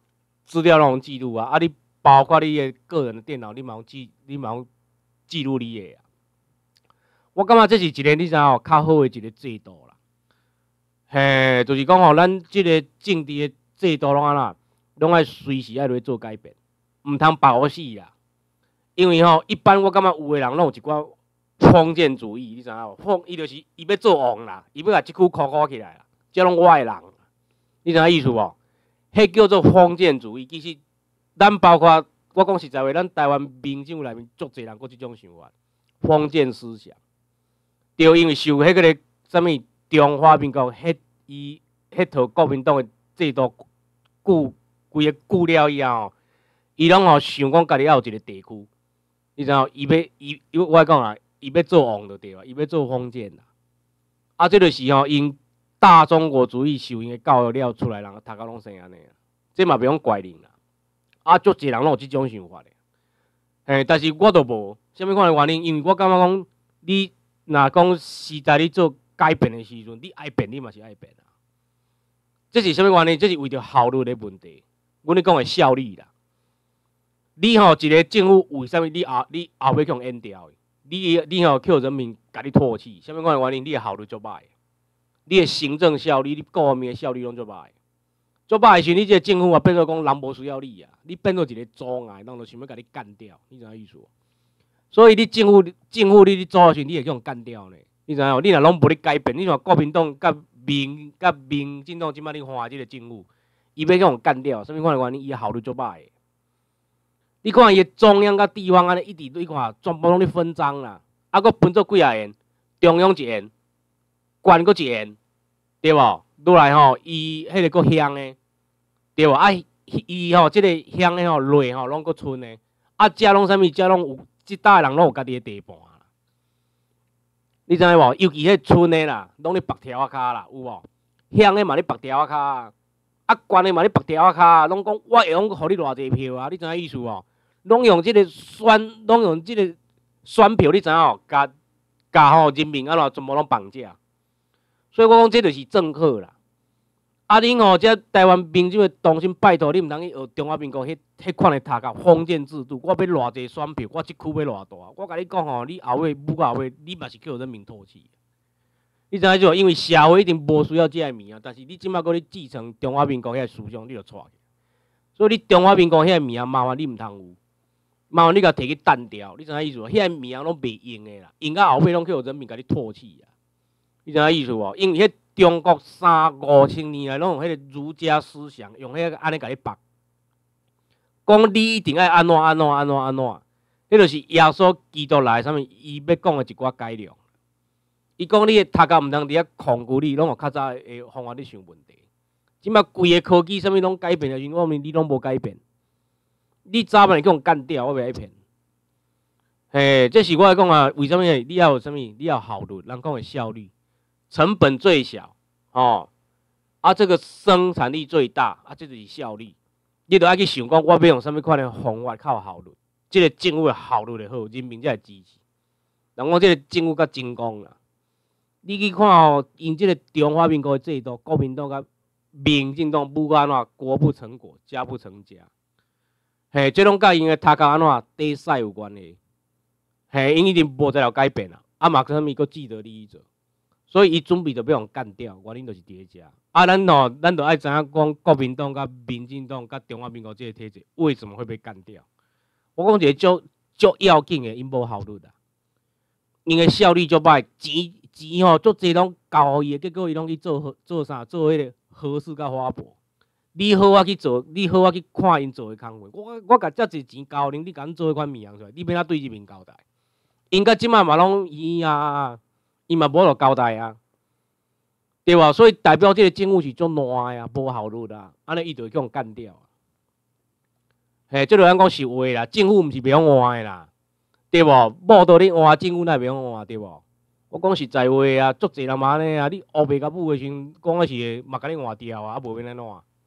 Speaker 1: 资料拢记录啊，你包括你的个人的电脑，你嘛有记录你的啊。我感觉这是一个你知影较好的一个制度啦。嘿，就是讲吼，咱即个政治的制度拢安怎，拢爱随时爱落做改变，毋通把握死啦。因为吼，一般我感觉有的人拢有一寡封建主义，你知影无？伊就是伊要做王啦，伊要甲即区箍起来啦，即拢我的人，你知影意思无？迄叫做封建主义。其实咱包括我讲实在话，咱台湾民众内面足侪人过即种想法，封建思想。对，因为受迄个啥物中华民国迄套国民党的制度规个固了以后，伊拢吼想讲家己要有一个地区，你知影？我讲啊，伊要做王就对啊，伊要做封建啦。啊，这就是吼因大中国主义受因的教育了出来人，读到拢生安尼啊，这嘛袂用怪人啦。啊，足侪人拢有即种想法的，嘿，但是我都无，啥物款的原因？因为我感觉讲你。若讲时代你做改变的时阵，你爱变，你嘛是爱变啊。这是啥物原因？这是为着效率的问题。阮咧讲的效率啦。你吼一个政府为啥物你后尾强淹掉的？你吼叫人民甲你唾弃，啥物款的原因？你的效率足歹，你的行政效率、你各方面的效率拢足歹。足歹的时阵，你这个政府啊变做讲人无需要你啊，你变做一个阻碍，人就想要甲你干掉，你知影意思？所以你政府你做的时，你会叫人干掉呢？你知影？你若拢无咧改变，你像国民党甲民进党即摆咧换即个政府，伊要叫人干掉，啥物款的原因？伊效率足歹。你看伊中央甲地方安尼一直你看，全部拢咧分赃啦，啊，佫分做几啊员，中央一员，县佫一员，对无？落来吼，伊迄个佫乡的，对无？啊，伊吼即个乡的吼落吼拢佫村的，啊，遮拢啥物？遮拢有。即搭人拢有家己的地盘啦，你知影无？尤其迄村的啦，拢咧拔条仔骹啦，有无？乡的嘛咧拔条仔骹，啊县的嘛咧拔条仔骹，拢讲我会用互你偌济票啊？你知影意思无？拢用即个选票，你知影吼？甲吼人民安怎全部拢绑架，所以我讲这就是政客啦。啊，恁吼这台湾民众的同心，拜托你毋通去学中华民国迄款的塔甲封建制度。我要偌济选票，我即区要偌大。我甲你讲吼，你后尾母到后尾，你嘛是叫人民唾弃。你知影就因为社会一定无需要这个物啊，但是你即摆搁咧继承中华民国遐思想，你就错去。所以你中华民国遐物啊，麻烦你毋通有，麻烦你甲摕去单掉。你知影意思无？遐物啊拢袂用的啦，用到后尾拢叫人民甲你唾弃啊。你知影意思无？因为迄中国3、5千年来拢用迄个儒家思想，用迄个安尼甲你绑，讲你一定爱安怎，迄就是耶稣基督来啥物，伊要讲的一寡改良。伊讲你的头壳毋通伫遐控制你，拢有较早的方法咧想问题。即摆规个科技啥物拢改变的时阵，我问你拢无改变。你早晚叫人干掉，我袂爱骗。嘿，这是我讲啊，为什么你要有啥物？你要效率，人讲的效率。成本最小，哦，啊，这个生产力最大，啊，这就是效率。你著爱去想讲，我要用什么款的方法靠效率，这个政府的效率就好，人民才会支持。人讲这个政府较精光啦，你去看哦，因这个中华民国的制度，国民党甲民进党不安怎，国不成国，家不成家。嘿，这拢甲因的头壳安怎底赛有关系。嘿，因一定无再了改变啦，啊嘛，啥物佫既得利益者。所以伊准备就要人干掉，原因就是伫咧遮。啊，咱就爱知影讲国民党、甲民进党、甲中华民国这个体制为什么会被干掉？我讲一个足要紧的，因无效率啦，因为效率足歹，钱吼足侪拢交互伊的，结果伊拢去做啥？做迄个好事甲花博。你好啊去做，你好啊去看因做的工课。我甲遮侪钱交恁，你甲阮做迄款物件出来，你要怎对人民交代？因甲即摆嘛拢啊。伊嘛无落交代啊，对吧？所以代表这个政府是足烂啊，无效率啦，安尼伊就会叫人干掉。嘿，这就咱讲实话啦，政府毋是袂用换的啦，对无？某道你换政府哪袂用换，对无？我讲实在话啊，足侪人嘛安尼啊，你乌白甲母的时阵，讲的是嘛甲你换掉啊，啊无免安怎？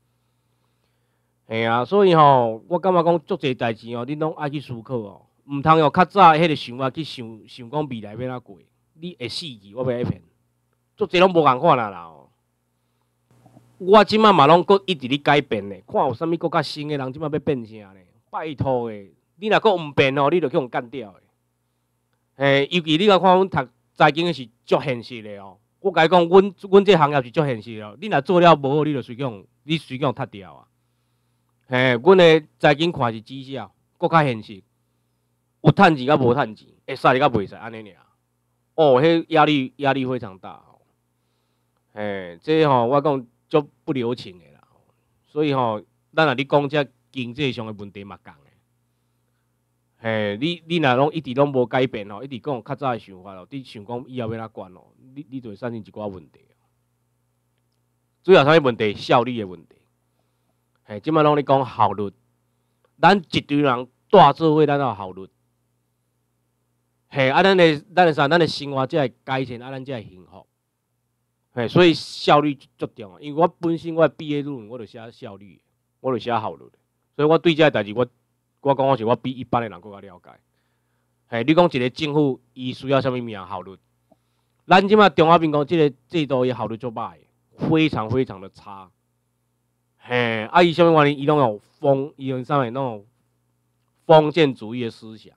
Speaker 1: 嘿啊，所以吼，我感觉讲足侪代志哦，你拢爱去思考哦，毋通用较早迄个想法去想讲未来要怎过。你会死去，我袂爱骗，足侪拢无共款啦。 我即摆嘛拢搁一直咧改变咧，看有啥物搁较新诶人即摆要变啥咧？拜托诶，你若搁毋变哦，你就去互干掉诶。嘿，尤其你甲看阮读财经诶是足现实诶哦。我甲你讲，阮这行业是足现实哦。你若做了无好，你就随便踢掉啊。嘿，阮诶财经看是绩效，搁较现实，有趁钱甲无趁钱，会使甲袂使安尼尔。哦，迄压力非常大哦。嘿，这吼我讲足不留情诶啦。所以吼，咱若咧讲这经济上诶问题嘛共诶。嘿，你若拢一直拢无改变吼，一直讲较早诶想法咯，你想讲以后要哪管咯，你就会产生一寡问题。主要啥物问题？效率诶问题。嘿，即摆拢咧讲效率，咱一堆人大做伙，咱有效率。嘿，咱诶生活才会改善，咱才会幸福。嘿，所以效率足重要。因为我本身我毕业论文我就写效率，我就写效率，所以我对这代志我讲是我比一般诶人更加了解。嘿，你讲一个政府伊需要啥物物啊？效率。咱即马中华民国这个制度伊效率足歹，非常非常的差。嘿，伊啥物原因？伊拢有啥物那种封建主义的思想。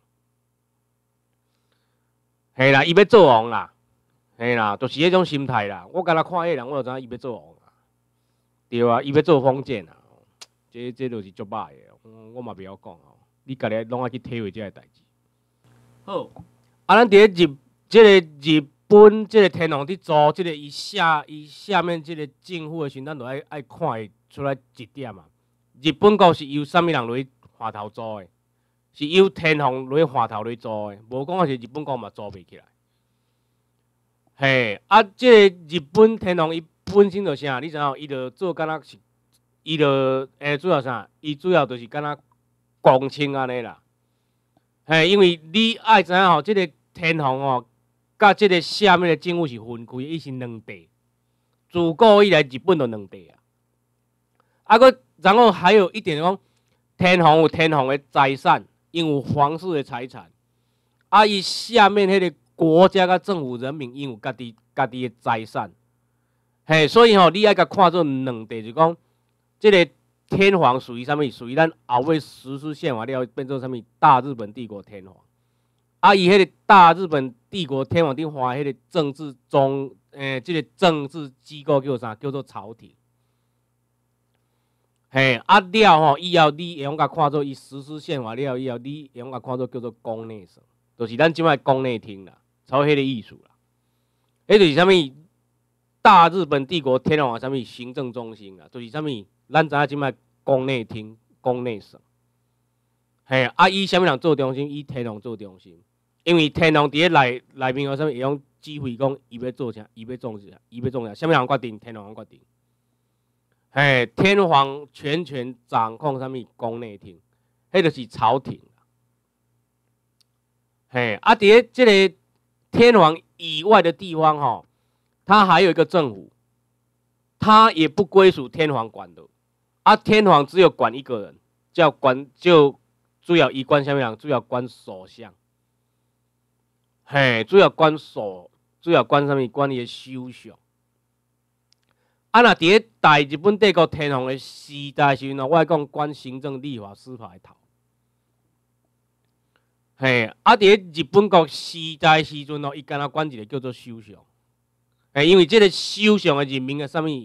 Speaker 1: 嘿啦，伊要做王啦，嘿啦，就是迄种心态啦。我敢若看迄人，我就知影伊要做王啊，对啊，伊要做封建啊，这就是足歹的，我嘛袂晓讲哦。你家己拢爱去体会这个代志。好，咱伫日本这个天皇伫做这个伊下面这个政府的时，咱就爱看出来一点啊。日本国是由啥物人来画头做的？是由天皇来画头来做的，无讲是日本国嘛做袂起来。嘿，这个日本天皇伊本身就啥？你知影？伊就做敢若是，伊就主要啥？伊主要就是敢若公卿安尼啦。嘿，因为你爱知影吼，这个天皇吼，甲这个下面的政府是分开，伊是两地。自古以来，日本就两地啊。然后还有一点讲，天皇有天皇的财产，因有皇室的财产。伊下面迄个国家甲政府人民，因有家己的财产。嘿，所以吼，你爱甲看做两地，就讲这个。天皇属于啥物？属于咱后尾实施宪法了，变做啥物？大日本帝国天皇。伊迄个大日本帝国天皇顶画迄个政治这个政治机构叫啥？叫做朝廷。嘿，了吼，以后你会用甲看做伊实施宪法了以后，你会用甲看做叫做宫内省，就是咱即摆宫内厅啦，差不多迄个意思啦。迄就是啥物？大日本帝国天皇啥物行政中心啊？就是啥物？咱知影即摆宫内厅、宫内省，嘿，以啥物人做中心？以天皇做中心，因为天皇伫咧内面有啥物会用指挥讲伊要做啥，伊要做啥，伊要做啥，啥物人决定？天皇决定。嘿，天皇全权掌控啥物宫内厅，迄就是朝廷。嘿，伫咧即个天皇以外的地方吼，它还有一个政府，它也不归属天皇管的。天皇只有管一个人，就主要伊管啥物人？主要管首相。嘿，主要管啥物？管伊的首相。若伫咧大日本帝国天皇的时代时阵，我讲管行政、立法、司法的头。嘿，伫咧日本国时代时阵伊敢若管一个叫做首相。嘿，因为这个首相的任命的啥物？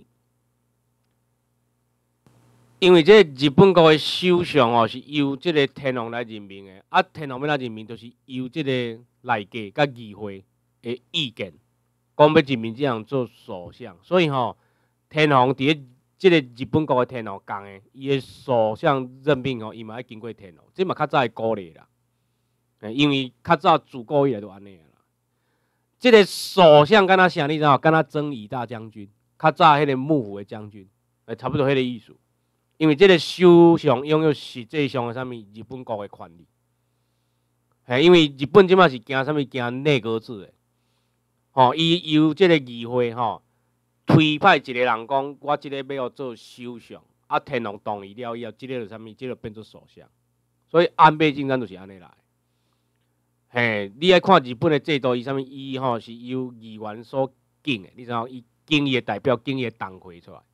Speaker 1: 因为这日本国的首相是由这个天皇来任命的，天皇要来任命，就是由这个内阁甲议会的意见，讲要任命这样做首相。所以天皇伫咧这个日本国的天皇讲的，伊的首相任命伊嘛要经过天皇，这嘛较早的鼓励啦。因为较早自古以来就安尼啦。这个首相敢若啥？你知道？敢若征夷大将军，较早迄个幕府的将军，差不多迄个意思。因为这个首相拥有实际上的啥物日本国的权利，因为日本即马是行啥物行内阁制的，伊由这个议会推派一个人讲，我即个要做首相，天皇同意了以后，即个就啥物，即个变做首相，所以安倍晋三就是安尼来。嘿，你爱看日本的制度，伊啥物？伊是由议员所竞的，你知影？伊竞伊的代表，竞伊的党魁出来。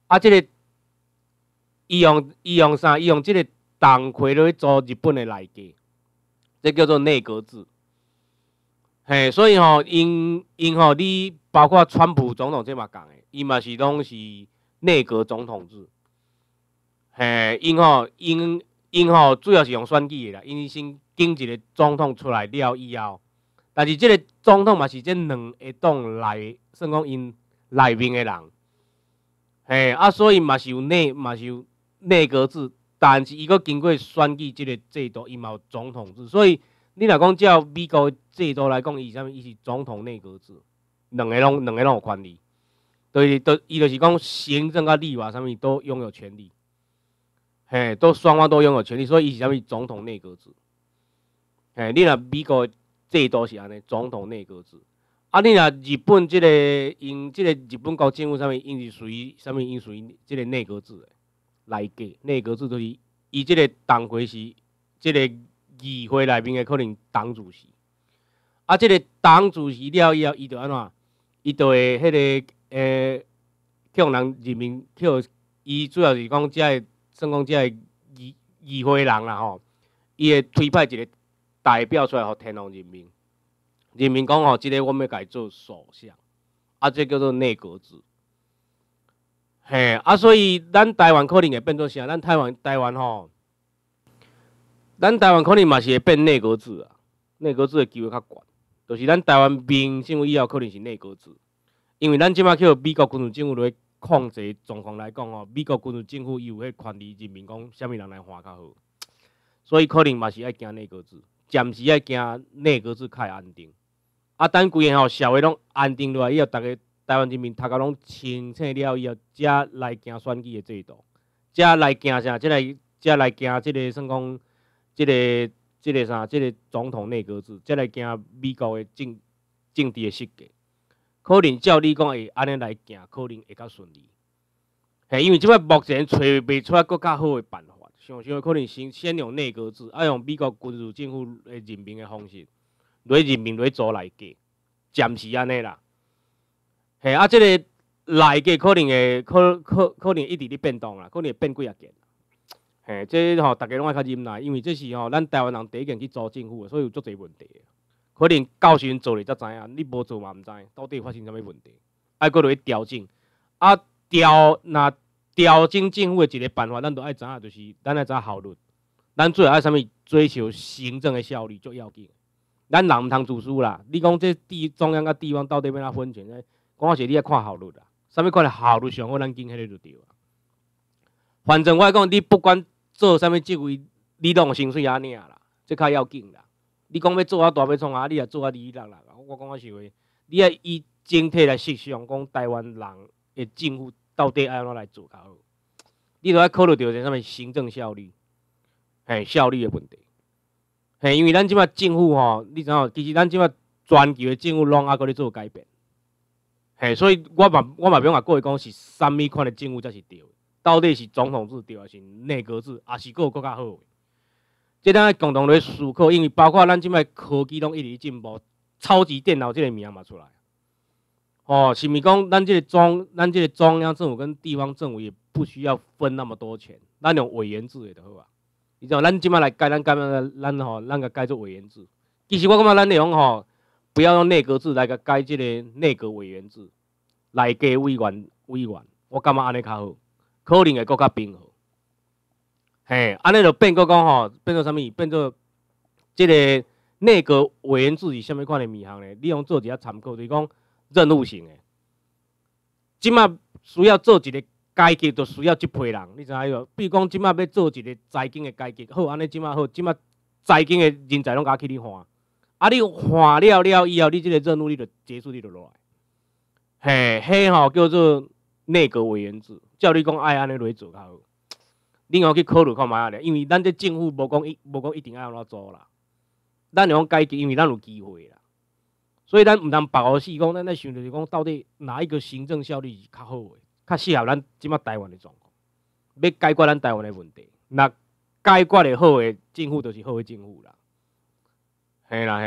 Speaker 1: 啊，即、个伊用啥？伊用即个党魁落去做日本的内阁，这叫做内阁制。嘿，所以吼，因吼，你包括川普总统这嘛讲的，伊嘛是拢是内阁总统制。嘿，因吼主要是用选举的啦，因先经一个总统出来了以后，但是这个总统嘛是这两个党内，算讲因内面的人。嘿，啊，所以嘛是有内阁制，但是伊阁经过选举这个制度，伊嘛有总统制，所以你若讲照美国制度来讲，伊啥物？伊是总统内阁制，两个拢有权利，伊就是讲行政甲立法上面都拥有权利，嘿，双方都拥有权利，所以伊是啥物？总统内阁制，嘿，你若美国制度是安尼，总统内阁制。啊，你若日本即个因即个日本国政府啥物，因是属于啥物？因属于即个内阁制的内阁。内阁制就是伊即个党魁是即个议会内面的可能党主席。啊，即个党主席了以后，伊就安怎？伊就会迄个向人人民叫伊主要是讲即个算讲即个议会人啦吼，伊会推派一个代表出来，互天皇人民。人民讲吼，即个我们要改做首相，啊，这叫做内阁制。嘿，啊，所以咱台湾可能会变做啥？咱台湾吼，咱台湾可能嘛是会变内阁制啊。内阁制的机会较悬，就是咱台湾民政府以后可能是内阁制，因为咱即马叫美国军事政府落去控制状况来讲吼，美国军事政府伊有迄权利，人民讲啥物人来换较好，所以可能嘛是爱行内阁制，暂时爱行内阁制较安定。啊，等规个吼社会拢安定落来以后，大家台湾人民读到拢清醒了以后，才来行选举的制度，才来行啥？才来行即个算讲，即个啥？即个总统内阁制，才来行美国的政治的设计。可能照你讲会安尼来行，可能会较顺利。嘿，因为即摆目前找袂出更较好的办法，想可能先用内阁制，用美国军事政府的任命的方式。落任命落做内阁，暂时安尼啦。嘿，啊，即个内阁可能会可能一直咧变动啦，可能会变几啊件。嘿，这吼大家拢爱较忍耐，因为这是吼咱台湾人第一件去做政府的，所以有足侪问题。可能到时阵做咧才知影，你无做嘛毋知到底发生啥物问题，爱搁落去调整。啊，调整政府的一个办法，咱都爱知影，就是咱爱知影效率。咱最后爱啥物？追求行政的效率最要紧。咱人毋通自私啦！你讲这中央甲地方到底要哪分权？讲实你爱看效率啦，啥物款的效率上好，咱经迄个就对啊。反正我讲，你不管做啥物职位，你拢有薪水安尼啦，这较要紧啦。你讲要做大要创你也做利落啦。我讲我是话，你要以整体来设想，讲台湾人的政府到底爱安怎来做较好？你都要考虑到啥物行政效率，效率的问题。嘿，因为咱即摆政府吼，你知影，其实咱即摆全球的政府拢还搁咧做改变。嘿，所以我嘛不用甲各位讲是啥物款的政府才是对的，到底是总统制对，还是内阁制，还是搁较好的？这咱要共同来思考，因为包括咱即摆科技拢一直进步，超级电脑这个名嘛出来。哦，是咪讲咱这个中央政府跟地方政府也不需要分那么多钱，咱用委员制的就好啊。你知道，咱即摆来改，咱个改做委员制。其实我感觉咱内容吼，不要用内阁制来个改即个内阁委员制，内阁委员，我感觉安尼较好，可能会更较平和。嘿，安尼就变做讲吼，变做啥物？变做即个内阁委员制是啥物款的物项呢？你用做一下参考，就是讲任务性的。即摆需要做一个。改革就需要一批人，你知影无？比如讲，即摆要做一个财经的改革，好，安尼即摆好，即摆财经的人才拢甲去你换，啊，你换了以后，你即个任务你就结束，你就落来。嘿，迄吼叫做内阁委员制，照你讲爱安尼落去做较好。你要去考虑看卖咧，因为咱这政府无讲一定爱安怎做啦。咱用改革，因为咱有机会啦，所以咱毋通白死讲，咱在想就是讲，到底哪一个行政效率是较好的？较适合咱即摆台湾的状况，要解决咱台湾的问题。那解决的好的政府就是好的政府啦。嘿啦。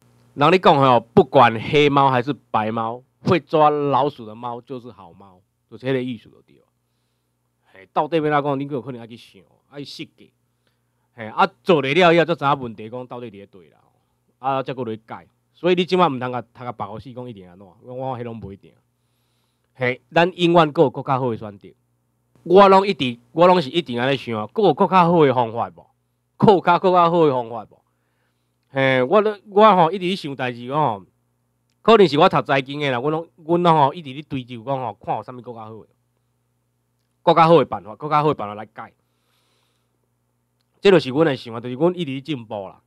Speaker 1: 人你讲吼，不管黑猫还是白猫，会抓老鼠的猫就是好猫。 就是迄个意思就对。嘿，到底要哪讲，恁佫有可能爱去想，爱设计。嘿，啊，做了了以后，才知影问题讲到底伫咧对啦，啊，才佫落去改。所以你即摆毋通甲读甲白虎死讲一定安怎，我迄拢无一定。嘿，咱永远佫有更较好诶选择。我拢是一直安尼想，佫有更较好诶方法无？佫有更较好诶方法无？嘿，我吼一直咧想代志吼，可能是我读财经诶啦，阮吼一直咧追求讲吼，看有啥物佫较好诶，佫较好诶办法，佫较好诶办法来改。这就是阮诶想法，就是阮一直咧进步啦。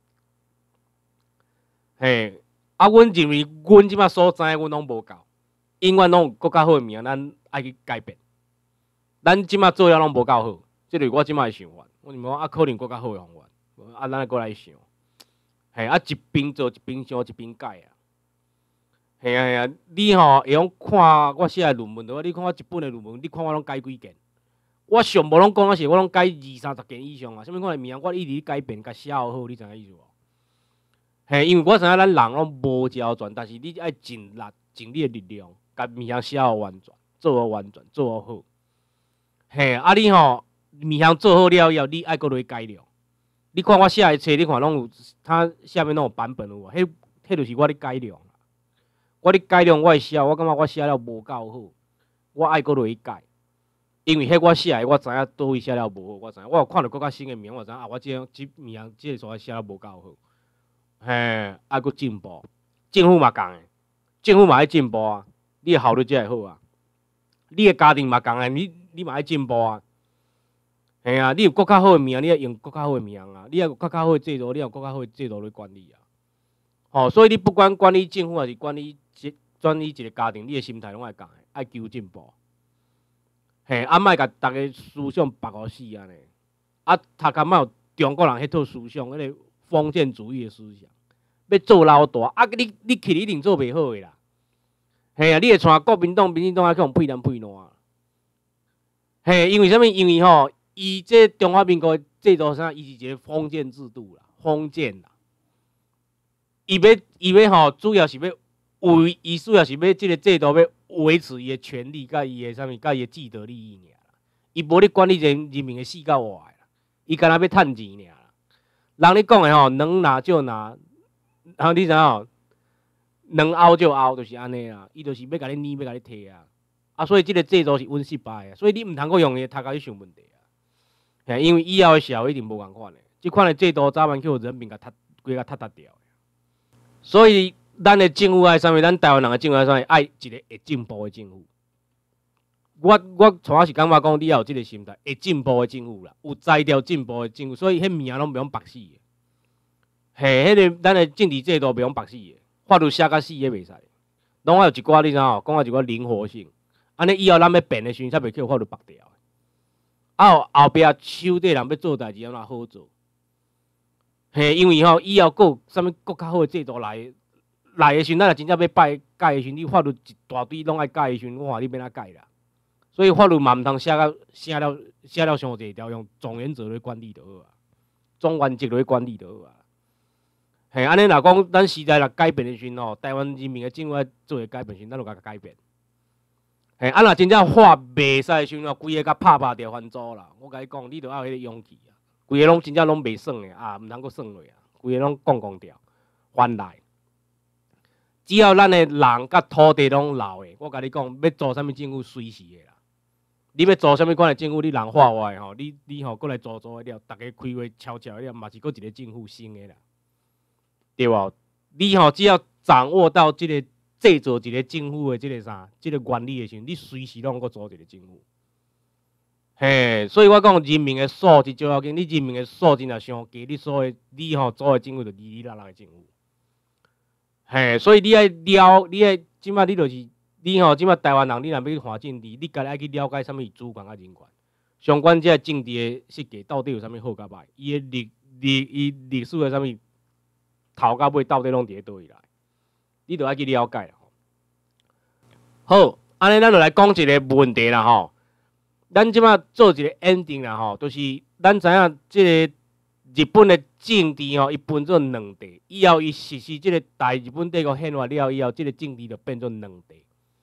Speaker 1: 嘿，啊，阮认为阮即摆所知，阮拢无够，永远拢有佫较好诶物件，咱爱去改变。咱即摆做了拢无够好，这就是我即摆诶想法。我认为啊，可能佫较好诶方法，啊，咱佫来想。嘿，啊，一边做一边想，一边改啊。嘿啊，你吼会用看我写诶论文，你看我一本诶论文，你看我拢改几件？我上无拢讲啊是，我拢改20-30件以上啊。啥物款诶物件，我一直改变，甲写好，你知影意思无？嘿，因为我知影咱人拢无一条全，但是你爱尽力、尽你诶力量，甲物件写好完全，做好完全，做好。嘿，啊你吼物件做好了以后，你爱搁落去改良。你看我写诶册，你看拢有，它下面拢有版本有无？迄就是我咧改良。我咧改良我诶写，我感觉我写了无够好，我爱搁落去改。因为迄我写诶，我知影倒位写了无好，我知影。我有看到更较新诶名，我知影啊，我即物件即个所写了无够好。嘿，爱搁进步。政府嘛共诶，政府嘛爱进步啊，你诶效率才会好啊。你诶家庭嘛共诶，你嘛爱进步啊。嘿啊，你有更较好诶名，你要用更较好诶名啊。你要有更较好诶制度，你要有更较好诶制度来管理啊。哦，所以你不管管理政府还是管理一个家庭，你诶心态拢爱共诶，爱求进步。嘿，啊，莫甲逐个思想绑互死安尼。啊，读甲莫有中国人迄套思想，迄个封建主义诶思想，要做老大，啊，你去一定做袂好诶啦。嘿啊，你会带国民党、民进党啊去互配南配烂。嘿，因为啥物？因为吼。伊这中华民国制度上，伊是一个封建制度啦，封建啦。伊要吼，主要是要伊主要是要这个制度要维持伊的权利，甲伊的啥物，甲伊的既得利益尔。伊无咧管理人民的死到活啦，伊干那要趁钱尔。人咧讲的吼，能拿就拿，然后你知影能凹就凹，就是安尼啦。伊就是要甲你捏，要甲你摕啊。啊，所以这个制度是稳失败的，所以你毋通阁用伊读甲去想问题。嘿，因为以后的社会一定无共款的，即款的制度早晚去互人民甲规甲踢掉。所以咱的政府爱啥物？咱台湾人的政府爱啥物？爱一个会进步的政府。我是感觉讲，你要有即个心态，会进步的政府啦，有才调进步的政府，所以迄名拢袂用白死的。嘿，迄个咱的政治制度袂用白死的，法律写甲死也袂使，拢爱有一寡你知影？讲啊一寡灵活性，安尼以后咱要变的时阵，才袂去法律白掉。啊，后壁手底人要做代志，安怎好做？嘿，因为吼以后佫有啥物佫较好的制度来的时阵，咱若真正要改的时阵，你法律一大堆拢爱改的时阵，我话你要哪改啦？所以法律嘛毋通写了伤济条，用总原则来管理就好啊，总原则来管理就好啊。嘿，安尼若讲咱时代若改变的时阵吼，台湾人民的政府做的改变时阵，咱就甲改变。嘿，啊！若真正法袂使的时阵，规个甲拍掉翻走啦。我甲你讲，你着要有迄个勇气啊。规个拢真正拢袂算的啊，毋通阁算落啊。规个拢讲掉，翻来。只要咱的人甲土地拢留的，我甲你讲，要做啥物政府随时的啦。你要做啥物款的政府，你人化外吼，你吼过来做了，大家开会悄悄了，嘛是阁一个政府新的啦，对无？你吼只要掌握到这个。制作一个政府的这个啥，这个原理的时候，你随时拢阁做一个政府。嘿，所以我讲人民的素质最要紧。你人民的素质若上低，你做的政府就哩哩啦啦的政府。嘿，所以你爱即摆你就是你吼，即摆台湾人，你若要去换政治，你家己爱去了解啥物主权啊人权，相关这政治的设计到底有啥物好甲歹，伊的历史的啥物头到尾到底拢伫咧倒位来。你着爱去了解啦。好，安尼咱就来讲一个问题啦吼。咱即摆做一个 ending 啦吼，就是咱知影即个日本的政治吼，伊分做两地。以后伊实施即个大日本帝国宪法了以后，即个政治就变做两地。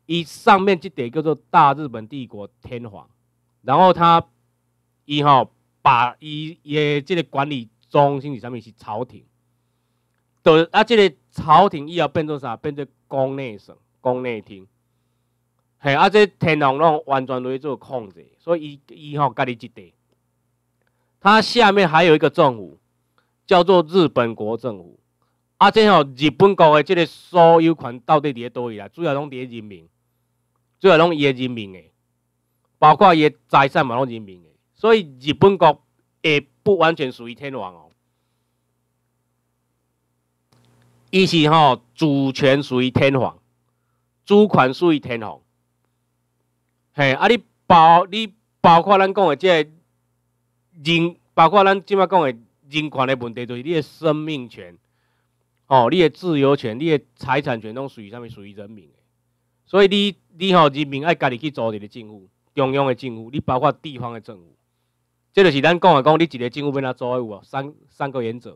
Speaker 1: 伊上面这块叫做大日本帝国天皇，然后伊把伊的这个管理中心是啥物？是朝廷。这个朝廷以后变做啥？变做宫内省、宫内厅。嘿，这天皇拢完全落去做控制，所以伊家己一地。它下面还有一个政府，叫做日本国政府。这日本国的这个所有权到底伫咧倒位啦？主要拢伫咧人民，主要拢伊的人民的，包括伊的财产嘛拢人民的。所以日本国也不完全属于天皇哦，伊是主权属于天皇，主权属于天皇。嘿，你包括咱讲的这个人，包括咱即摆讲的人权的问题，就是你的生命权。你的自由权、你的财产权，拢属于啥物？属于人民的。所以人民爱家己去组一个政府，中央的政府，你包括地方的政府，这就是咱讲你一个政府要哪组的有无？三个原则，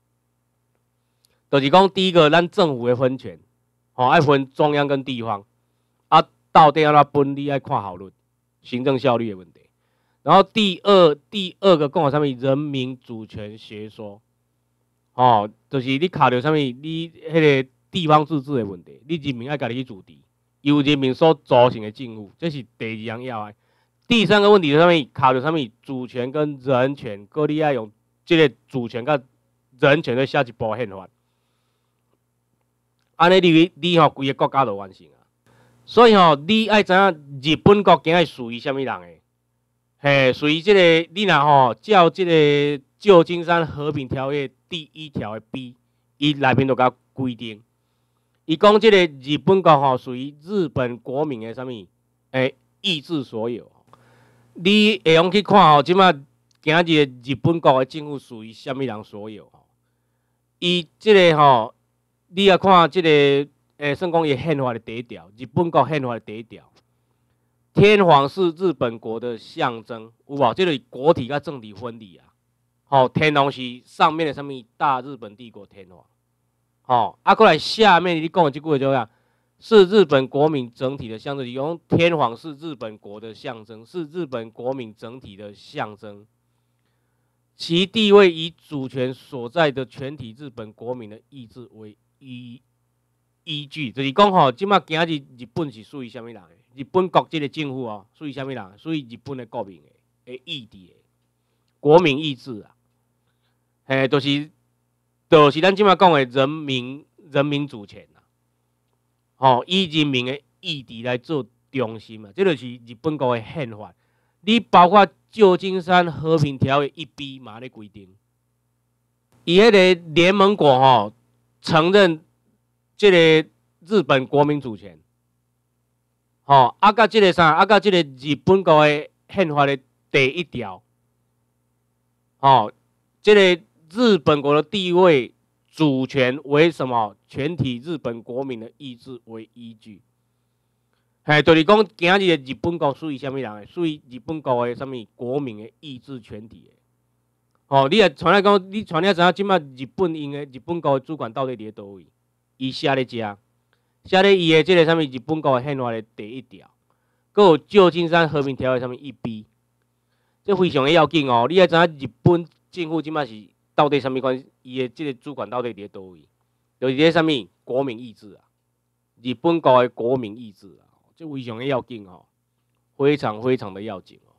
Speaker 1: 就是讲第一个，咱政府的分权，爱分中央跟地方，到底安怎分你爱看效率、行政效率的问题。然后第二个讲啥物？人民主权学说。就是你卡着啥物？你迄个地方自治的问题，你人民爱家己去主持，由人民所组成的政府，这是第二项要爱。第三个问题是啥物？卡着啥物？主权跟人权，你爱用这个主权跟人权去写一部宪法，安尼你规个国家就完成啊。所以你爱知影日本国今仔属于啥物人的？嘿，属于这个你若照这个旧金山和平条约第1条的 B， 伊内面就甲规定，伊讲这个日本国属于日本国民的啥物？意志所有。你会用去看即摆今日的日本国的政府属于啥物人所有？伊这个你要看这个算讲伊宪法的第1条，日本国宪法的第1条。天皇是日本国的象征，有无？这个国体跟政体分离啊。天皇是上面的什么大日本帝国天皇。过来下面你讲的这句话怎样？是日本国民整体的象征。用天皇是日本国的象征，是日本国民整体的象征。其地位以主权所在的全体日本国民的意志为依据，就是讲即摆今日日本是属于啥物人的？日本国这个政府属于啥物人？属于日本的国民的意志的国民意志啊。就是咱即摆讲的人民主权啊。以人民的意志来做中心嘛，这就是日本国的宪法。你包括旧金山和平条约1B 嘛咧规定，伊迄个联盟国承认这个日本国民主权。甲这个啥？甲这个日本国的宪法的第1条，这个日本国的地位、主权为什么？全体日本国民的意志为依据。就是讲今日的日本国属于啥物人？属于日本国的啥物国民的意志全体的。你也传来讲，你传了知影，即摆日本国的主管到底伫咧倒位？伊写咧遮。写咧伊的这个啥物日本国的宪法的第1条，佮有旧金山和平条约啥物1B， 这非常的要紧哦。你要知影日本政府即摆是到底啥物关系？伊的这个主管到底伫咧倒位？就是咧啥物国民意志啊，日本国的国民意志啊，这非常的要紧哦，非常非常的要紧哦。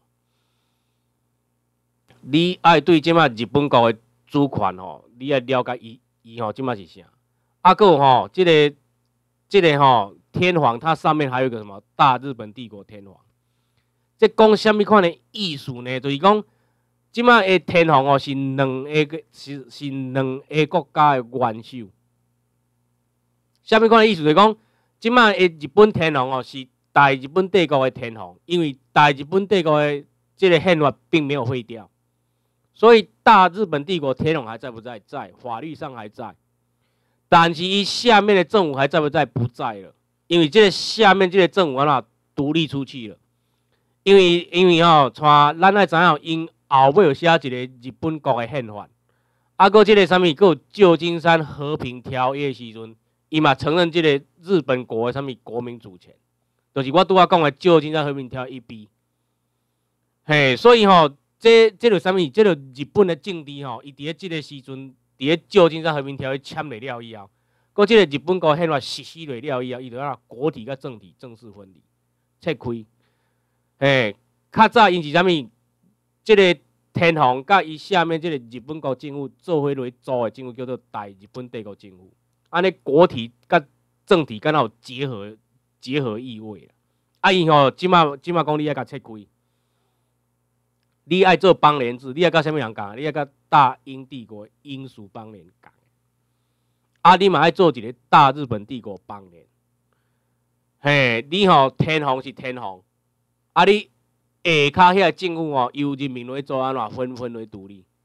Speaker 1: 你爱对即摆日本国的主权你要了解伊即摆是啥？佮有这个天皇，它上面还有一个什么大日本帝国天皇？这讲什么款的意思呢？就是讲，即摆的天皇是两个国家的元首。什么款的意思？就是讲，即摆的日本天皇是大日本帝国的天皇，因为大日本帝国的这个宪法并没有废掉，所以大日本帝国天皇还在不在？在，法律上还在。但是伊下面的政府还在不在？不在了，因为这个下面这个政府独立出去了。因为咱爱知影，因后尾有写一个日本国的宪法，搁这个啥物，搁有旧金山和平条约的时阵，伊嘛承认这个日本国的啥物国民主权， 就是我拄仔讲的旧金山和平条约1B。嘿，所以吼，这就啥物？这就日本的政治吼，伊伫咧即个时阵，伫咧旧金山和平条约签了了以后，佮即个日本国宪法实施了以后，伊就让国体甲政体正式分离，切开。嘿，较早因是啥物？即个天皇甲伊下面即个日本国政府做伙来组的政府叫做大日本帝国政府，安尼国体甲政体敢若有结合意味啦。啊，伊吼即马讲你爱甲切开。你爱做邦联制，你爱甲啥物人讲？你爱甲大英帝国英属邦联讲。啊，你嘛爱做一个大日本帝国邦联。嘿，你吼天皇是天皇，啊你下骹遐政府哦，由人民来做安怎分分来独立。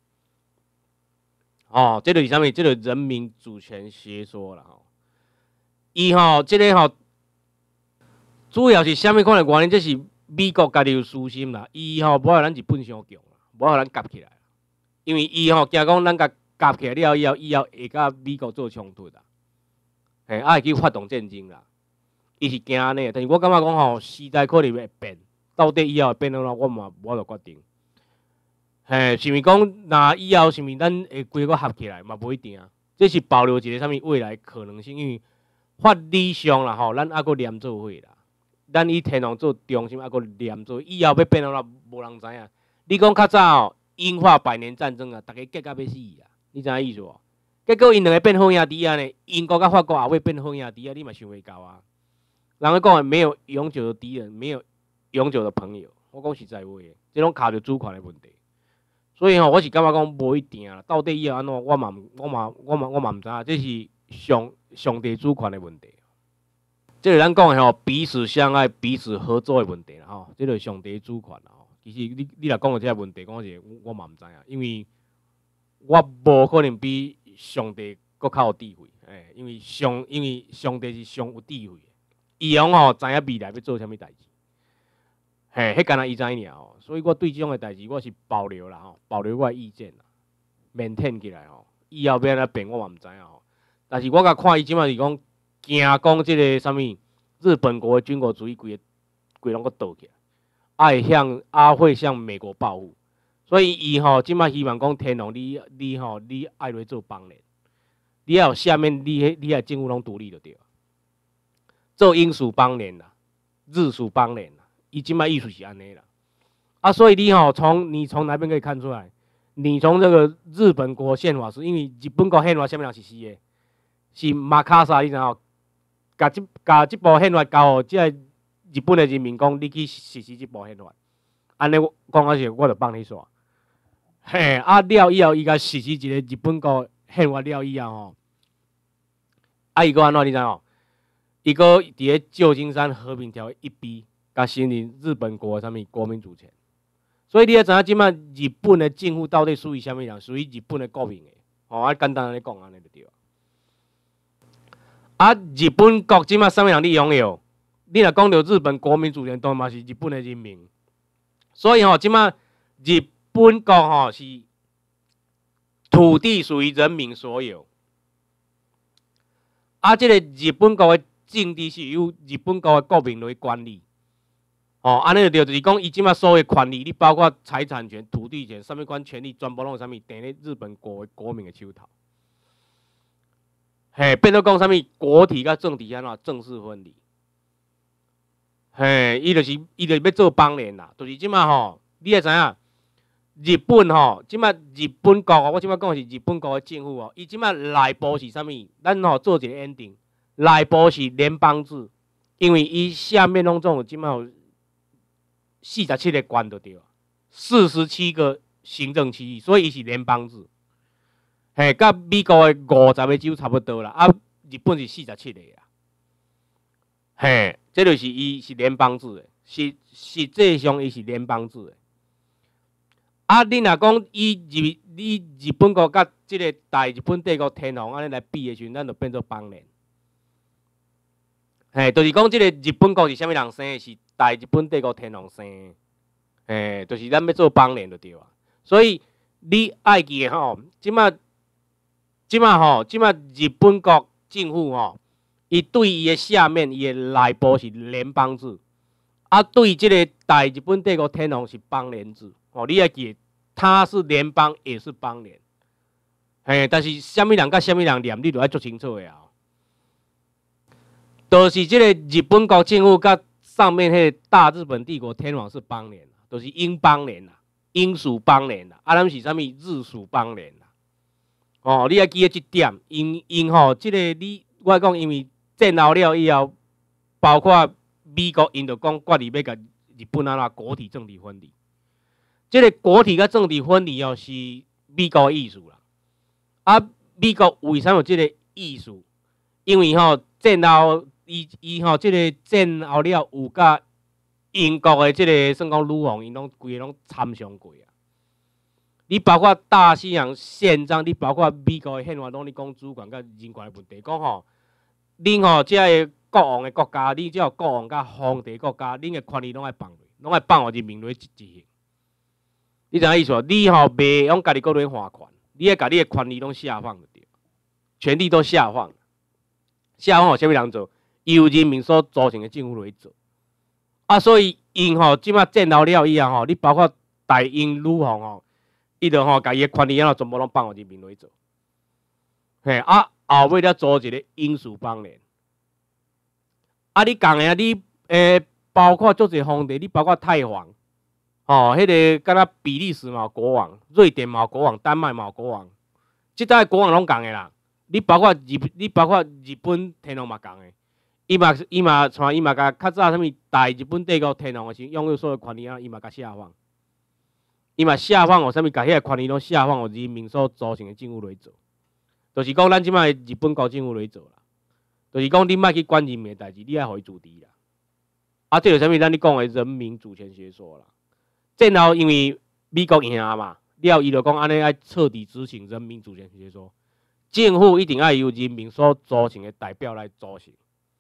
Speaker 1: 哦，这就是啥物？这就是人民主权学说啦吼。伊吼这个吼，主要是啥物款的原因？这是。美国家己有私心啦，伊吼无互咱日本伤强啦，无互咱夹起来，因为伊吼惊讲咱甲夹起来了以后会甲美国做冲突啦，嘿，会去发动战争啦，伊是惊安尼，但是我感觉讲吼，时代可能会变，到底以后会变安怎，我嘛无法度决定，嘿，是毋是讲那以后是毋是咱会规个合起来嘛？无一定，这是保留一个啥物未来可能性，因为法理上啦吼，咱还阁连做伙啦。咱以天皇做中心，还阁念做，以后要变安怎，无人知影。你讲较早哦，英法百年战争啊，大家结甲要死啊，你知影意思无？结果因两个变好兄弟啊呢，英国甲法国也会变好兄弟啊，你嘛想袂到啊。人家讲没有永久的敌人，没有永久的朋友。我讲实在话的，这种卡着主权的问题。所以吼，我是感觉讲无一定啦。到底以后安怎，我嘛唔知影，这是上帝主权的问题。这是咱讲的吼，彼此相爱、彼此合作的问题啦吼，这就是上帝主权啦吼。其实你若讲到这个问题，讲是我嘛唔知影，因为我无可能比上帝搁较有智慧，因为上帝是上有智慧的，伊吼知影未来要做啥物代志，迄干那伊知尔吼，所以我对这种的代志我是保留啦吼，保留我的意见啦，maintain起来吼，以后要安怎变我嘛唔知影吼，但是我甲看伊即摆是讲。惊讲即个啥物日本国的军国主义规拢个倒起来，会向美国报复，所以伊吼即摆希望讲天皇你爱来做邦联，你要下面你遐政府拢独立就对，做英属邦联啦，日属邦联啦，伊即摆意思是安尼啦。啊，所以你从哪边可以看出来？你从这个日本国宪法是因为日本国宪法下面人实施的，是马卡萨，你知道？甲即部宪法交互即个日本的人民讲，你去实施即部宪法，安尼讲啊是，我就放你煞。嘿，啊了以后，伊甲实施一个日本国宪法了以后吼，伊个安怎你知吼？伊个伫咧旧金山和平条约1B，甲承认日本国啥物国民主权。所以你要知影，即摆日本的政府到底属于啥物人？属于日本的国民的。啊简单安尼讲，安尼就对。啊，日本国即马啥物人你拥有？你若讲到日本国民主权，当然嘛是日本的人民。所以即马日本国是土地属于人民所有。啊，这个日本国的政治是由日本国的国民来管理。安尼就对，就是讲伊即马所有权利，你包括财产权、土地权，啥物款权利，全部拢啥物定咧日本国民的手头。嘿，变做讲啥物国体甲政体安怎正式分离？嘿，伊就是要做邦联啦，就是即马你也知影，日本即马日本国我即马讲的是日本国的政府伊即马内部是啥物？咱做一个 ending， 内部是联邦制，因为伊下面拢总有即马有47个县就对，47个行政区域，所以伊是联邦制。嘿，甲美国的50个州差不多啦，啊，日本是47个啦。嘿，这就是伊是联邦制的，实际上伊是联邦制的。啊，你若讲你日本国甲即个大日本帝国天皇安尼来比的时阵，咱就变做邦联。嘿，就是讲即个日本国是啥物人生的？是大日本帝国天皇生的。嘿，就是咱要做邦联就对啊。所以你爱记的即马日本国政府伊对伊的下面，伊的内部是联邦制，啊，对即个大日本帝国天皇是邦联制。哦，你要记得，它是联邦也是邦联。嘿，但是什么人甲什么人念，你就要做清楚的啊。就是即个日本国政府甲上面迄个大日本帝国天皇是邦联，就是英邦联啦，英属邦联啦，啊，咱是啥物日属邦联啦。哦，你要记得这点，因吼，即个我讲，因为战后了以后，包括美国，因就讲决定要甲日本安怎国体政治分离。即个国体甲政治分离哦，是美国的意思啦。啊，美国为啥有即个意思？因为吼战后伊吼即个战后了有甲英国的即个算讲女王，因拢规个拢参详过啊。你包括大西洋宪章，你包括美国的宪法，拢咧讲主权甲人权的问题。讲吼，恁吼即个国王的国家，恁即个国王甲皇帝国家，恁的权利拢爱放落，拢爱放互人民来执行。你知影意思无？你吼袂用家己个人划权，你要甲你的权利拢下放就对，权利都下放。下放互啥物人做？由人民所组成的政府来做。啊，所以因吼即马战后了以后吼，你包括大英女皇吼。伊就吼，甲伊诶权利全部拢放互人民来做，嘿啊，后尾了组一个英属邦联。啊，你讲诶，你包括足侪皇帝，你包括太皇，吼，迄个敢若比利时嘛有国王，瑞典嘛有国王，丹麦嘛有国王，即代国王拢共诶啦。你包括日本天皇嘛共诶，伊嘛甲较早啥物大日本帝国天皇诶时拥有所有权利啊，伊嘛甲下放。伊嘛下放互啥物？甲迄个权利拢下放互人民所组成的政府来做，就是讲咱即摆日本国政府来做啦。就是讲你莫去管人民的代志，你爱互伊主持啦。啊，这就啥物？咱咧讲的人民主权学说啦。战后因为美国赢嘛，了伊就讲安尼爱彻底执行人民主权学说，政府一定要由人民所组成的代表来组成。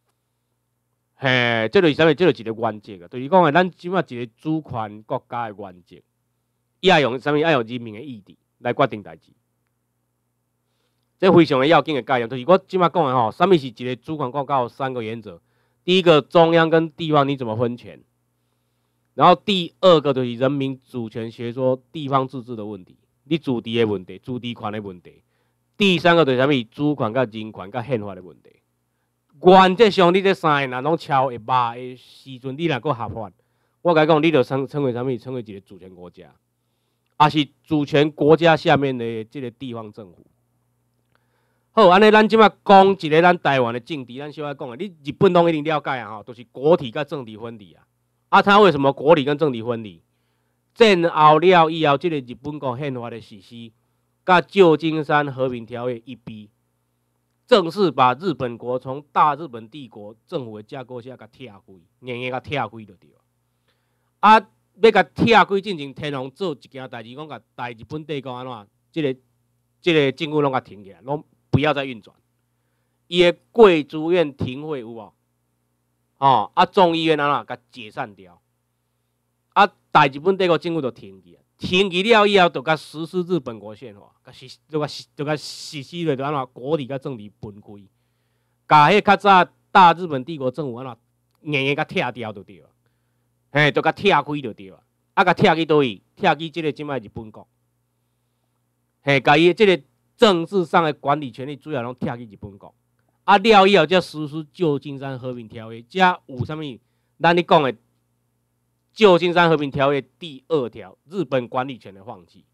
Speaker 1: 嘿，这就是啥物？这就是一个原则啊，就是讲的咱即摆一个主权国家的原则。伊爱用啥物？爱用人民的意志来决定代志，这非常的要紧的概念。就是我即摆讲的吼，啥物是一个主权国家有3个原则。第一个，中央跟地方你怎么分权？然后第二个就是人民主权学说、地方自治的问题，你主治的问题、主治权的问题。第三个就是啥物？主权甲人权甲宪法的问题。原则上，你这3个若拢超会骂的时阵，你若搁合法，我甲你讲，你就称为啥物？称为一个主权国家。也是主权国家下面的这个地方政府。好，安尼咱即摆讲一个咱台湾的政治，咱小可讲的，你日本拢一定了解啊，吼，就是国体跟政治分离啊。啊，它为什么国体跟政治分离？战后了以后，这个日本国宪法的实施，甲旧金山和平条约一逼，正式把日本国从大日本帝国政府的架构下甲拆开，硬硬甲拆开就对了。啊。要甲拆开进前，天皇做一件代志，讲甲大日本帝国安怎？这个政府拢甲停起来，拢不要再运转。伊个贵族院庭会有无？哦，啊，众议院安怎甲解散掉？啊，大日本帝国政府就停去啊，停去了以后，就甲实施日本国宪法，就甲实施了，就安怎国体甲政治分开，甲迄较早大日本帝国政府安怎硬硬甲拆掉就对了。嘿，就甲拆开就对了，啊，甲拆去倒位？拆去即个即摆日本国，嘿，甲伊即个政治上的管理权利主要拢拆去日本国，啊了以后才实施旧金山和平条约，才有啥物？咱咧讲的旧金山和平条约第2条，日本管理权的放弃。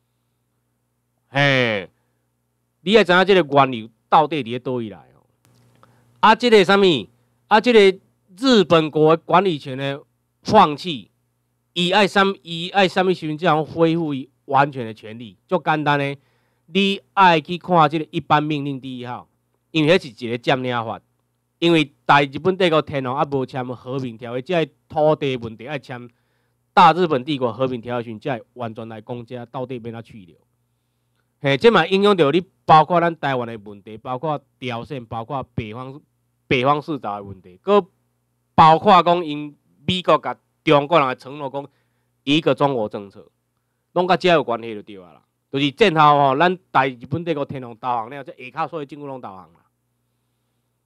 Speaker 1: 嘿，你要知影即个原理到底伫咧倒位来哦？啊，即个啥物？啊，即个日本国的管理权的放弃，伊爱啥物时阵才能恢复伊完全的权利？足简单的，你爱去看即个一般命令第1号，因为迄是一个占领法。因为大日本帝国天皇无签和平条约，即个土地问题爱签大日本帝国和平条约时，才会完全来讲，这到底要哪去了？嘿，这嘛影响到你，包括咱台湾的问题，包括朝鲜，包括北方四岛的问题，佮包括讲因。美国甲中国人承诺讲一个中国政策，拢甲遮有关系就对啊啦。就是战后吼，咱大日本帝国天皇投降了，这下骹所有政府拢投降啦。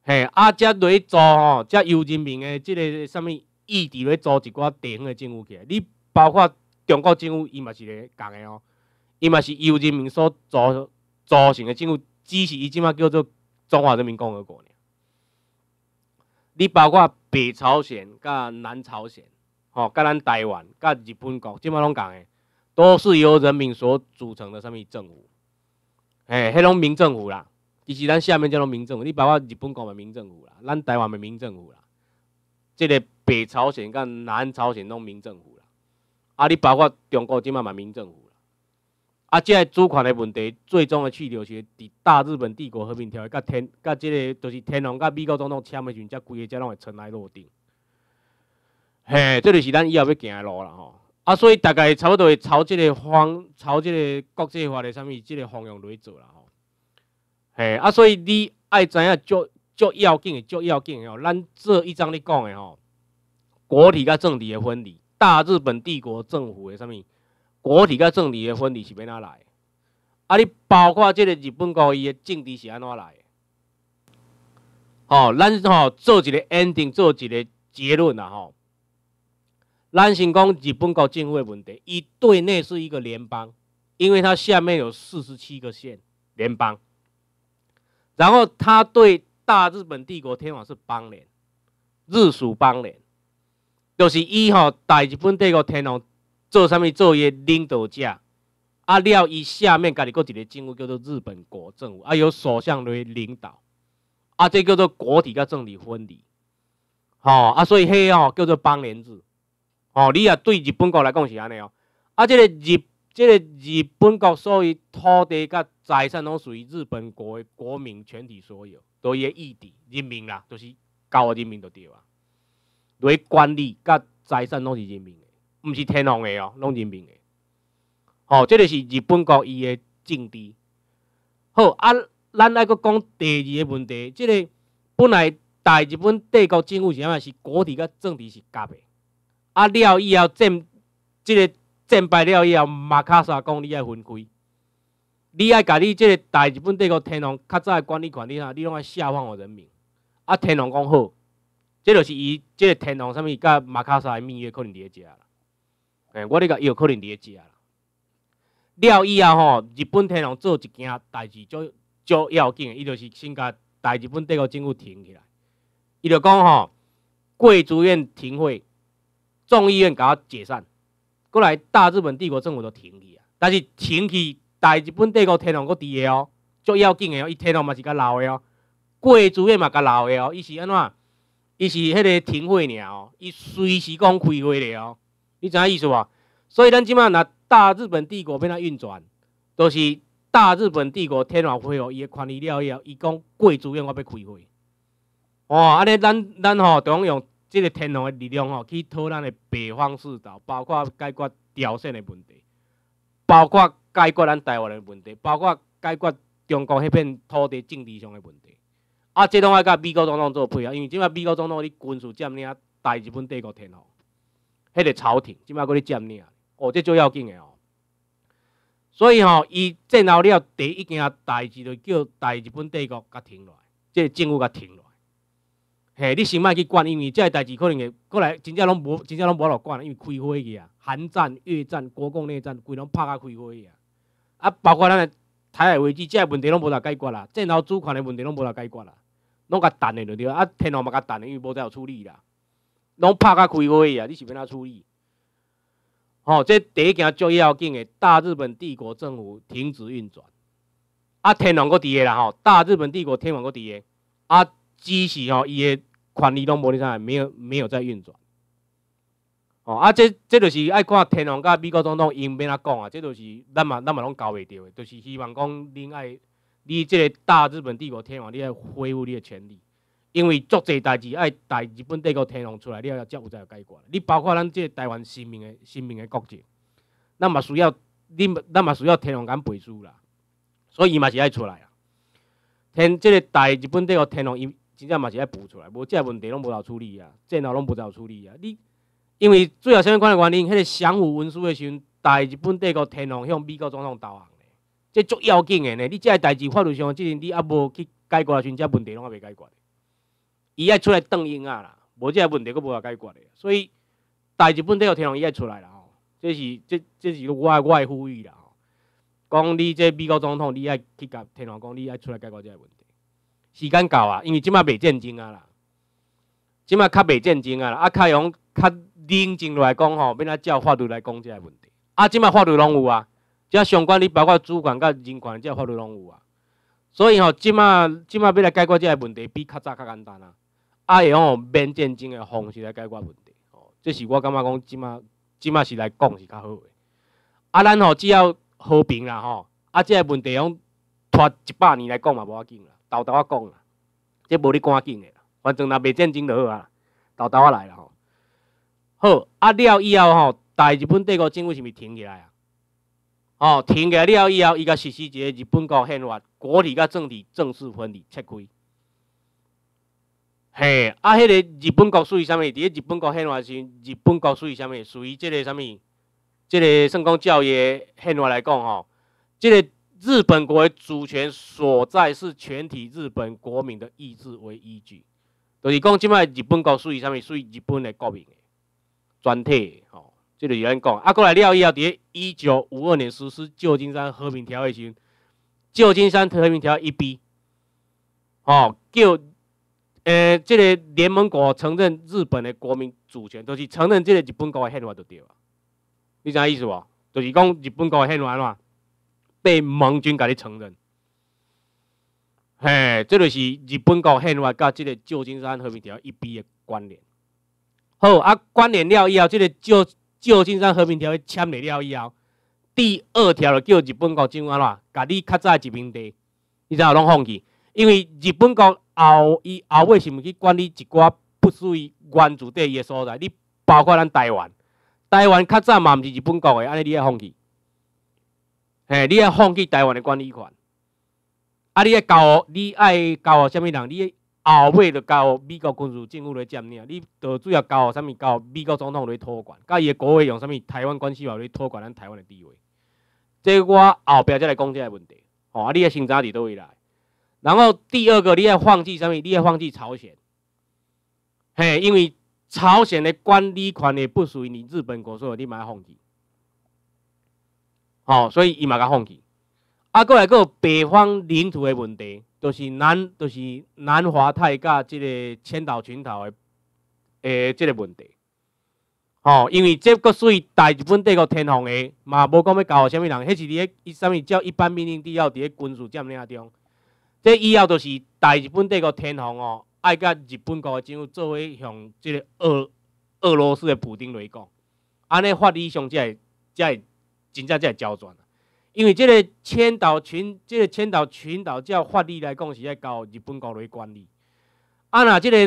Speaker 1: 嘿，啊，遮落去做吼，遮由人民的即个啥物意志落去做一寡地方的政府起来。你包括中国政府，伊嘛是咧共的哦，伊嘛是由人民所组成的政府，只是伊即马叫做中华人民共和国。你包括北朝鲜、甲南朝鲜，吼，甲咱台湾、甲日本国，即马拢共的，都是由人民所组成的啥物政府？嘿，迄种民政府啦。其实咱下面叫做民政府，你包括日本国的民政府啦，咱台湾的民政府啦，即个北朝鲜甲南朝鲜拢民政府啦，啊，你包括中国即马嘛民政府啦，啊，即个主权的问题，最终的去留是伫大日本帝国和平条约甲即个就是天皇甲美国总统签的时阵，才规个才拢会尘埃落定。嘿，这就是咱以后要行的路啦吼。啊，所以大概差不多会朝即个国际化的啥物即个方向来做啦吼。嘿，啊，所以你爱知影足要紧的吼。咱这一章你讲的吼，国体甲政体的分离，大日本帝国政府的啥物，国体甲政体的分离是要哪来的？啊，你包括即个日本国伊的政治是安怎来的？吼，咱吼做一个 ending， 做一个结论啦吼。咱先讲日本国政府的问题，伊对内是一个联邦，因为它下面有47个县联邦。然后他对大日本帝国天皇是邦联，日属邦联，就是以大日本帝国天皇做啥物做伊领导者，啊了伊下面家己搁一个政府叫做日本国政府，啊由首相来领导，啊这叫做国体甲政体分离，啊所以迄叫做邦联制，你啊对日本国来讲是安尼哦，啊这个日本国所有土地甲财产拢属于日本国的国民全体所有，都伊个意志人民啦，就是交人民就对啊。对管理甲财产拢是人民的，毋是天皇的哦，拢人民的。这个是日本国伊的政治。好啊，咱爱搁讲第二个问题，这个本来大日本帝国政府是安怎？是国体甲政治是夹的，啊了以后战败了以后，马卡萨讲你爱分开，你爱甲你即个大日本帝国天皇较早的管理权，你拢爱下放给人民。啊，天皇讲好，这就是伊即个天皇啥物甲马卡萨的蜜月可能伫咧食啦。我咧甲伊可能伫咧食啦。了以后日本天皇做一件代志足要紧的，伊就是先甲大日本帝国政府停起来。伊就讲贵族院停会，众议院甲我解散。过来大日本帝国政府都停去啊，但是停去大日本帝国天皇搁伫个哦，足要紧的哦，伊天皇嘛是甲留的哦，贵族院嘛甲留的哦，伊是安怎？伊是迄个停会尔哦，伊随时讲开会咧哦，你知影意思无？所以咱即马若大日本帝国要哪运转，都是大日本帝国天皇恢复伊的权力了以后，伊讲贵族院我要开会，安尼咱中用。这个天皇的力量去讨咱的北方四岛，包括解决朝鲜的问题，包括解决咱台湾的问题，包括解决中国迄片土地政治上的问题。啊，这拢爱甲美国总统做配合，因为即摆美国总统咧军事占领大日本帝国天皇，迄个朝廷即摆搁咧占领，这最要紧的哦。所以伊战后了第一件代志就叫大日本帝国甲停落来，即个政府甲停落来。嘿，你先莫去管，因为这代志可能会过来，真正拢无落管，因为开火去啊，韩战、越战、国共内战，规拢拍甲开火去啊。啊，包括咱的台海危机，这问题拢无法解决啦，战后主权的问题拢无法解决啦，拢甲弹的就对啊。天皇嘛甲弹的，因为无再有处理啦，拢拍甲开火去啊，你是要哪处理？这第一件最要紧的，大日本帝国政府停止运转，啊，天皇搁伫个啦大日本帝国天皇搁伫个，啊，只是伊的。权力拢无咧啥，没有在运转。这就是爱看天皇甲美国总统因要哪讲啊？这就是咱嘛拢交袂着的，就是希望讲你这个大日本帝国天皇，你爱恢复你的权利，因为足侪代志爱大日本帝国天皇出来了，才有解决。你包括咱这个台湾新民的国籍，咱嘛需要天皇敢背书啦，所以伊嘛是爱出来啊。这个大日本帝国天皇伊。真正嘛是爱补出来，无这问题拢无好处理啊，战后拢无好处理啊。因为最后啥物款的原因，迄个降服文书的时阵，大日本帝国天皇向美国总统投降咧，这足要紧的呢。你这代志法律上，即阵你还无去解决的时阵，这问题拢还未解决。 伊爱出来瞪鹰啊啦，无这个问题佫无法解决的。所以大日本帝国天皇伊爱出来啦吼，这是我的呼吁啦吼。讲你这美国总统，你爱去甲天皇讲，你爱出来解决这个问题。时间到啊，因为即摆袂战争啊啦，即摆较袂战争啊啦，啊较用较冷静落来讲吼，免啊照法律来讲这个问题。啊，即摆法律拢有啊，这相关你包括主权甲人权，这法律拢有啊。所以吼，即摆要来解决这个问题，比较早较简单啊。啊，会用免战争的方式来解决问题。哦，这是我感觉讲即摆是来讲是较好的。啊，咱吼只要和平啦吼，啊，这个问题用拖100年来讲嘛无要紧啦，豆豆仔讲啦，这无你赶紧的啦，反正若袂战争就好啊，豆豆仔来啦吼。好，啊了以后吼，大日本帝国政府是毋是停起来啊？哦，停起来了以后，伊甲实施一个日本国宪法，国体甲政体正式分离切开。嘿，啊，迄个日本国属于啥物？伫咧日本国宪法时，日本国属于啥物？属于即个啥物？即个算讲教育宪法来讲吼，即个日本国的主权所在是全体日本国民的意志为依据，就是讲即摆日本国属于啥物？属于日本的国民的全体吼。这就是咱讲，啊，过来了以后，伫1952年实施旧金山和平条约时，旧金山和平条约1B，哦，叫这个联盟国承认日本的国民主权，就是承认这个日本国的宪法就对了。你知影意思无？就是讲日本国的宪法嘛，被盟军甲你承认。嘿，这就是日本国宪法甲这个旧金山和平条约1B的关联。好啊，关联了以后，这个旧金山和平条约签了以后，第2条就叫日本国政府安怎，甲你较早的殖民地，你知影拢放弃，因为日本国伊后尾是毋是去管理一寡不属于原住地的所在？你包括咱台湾，台湾较早嘛毋是日本国的，安尼你爱放弃，嘿，你爱放弃台湾的管理权，啊，你爱交啥物人？你后尾就交美国军事政府来占领，你就主要交啥物？交美国总统来托管，甲伊的国会用啥物？台湾关系法来托管咱台湾的地位。这我后壁再来讲这个问题。哦，啊，你要先查伫倒位来。然后第2个，你要放弃啥物？你要放弃朝鲜。嘿，因为朝鲜的管理权也不属于你日本国，所以你嘛要放弃。哦，所以伊嘛甲放弃。啊，过来个北方领土的问题。就是南华泰甲即个千岛群岛的即个问题，吼，因为这个属于大日本帝国天皇的，嘛无讲要交互啥物人，迄是伫咧啥物叫一般命令之后，伫咧军事占领中，这以后就是大日本帝国天皇哦，爱甲日本国的政府作为向即个俄罗斯的普丁来讲，安尼法理上才会真正才会交转。因为这个千岛群岛照法律来讲是要交日本国来管理。啊，那这个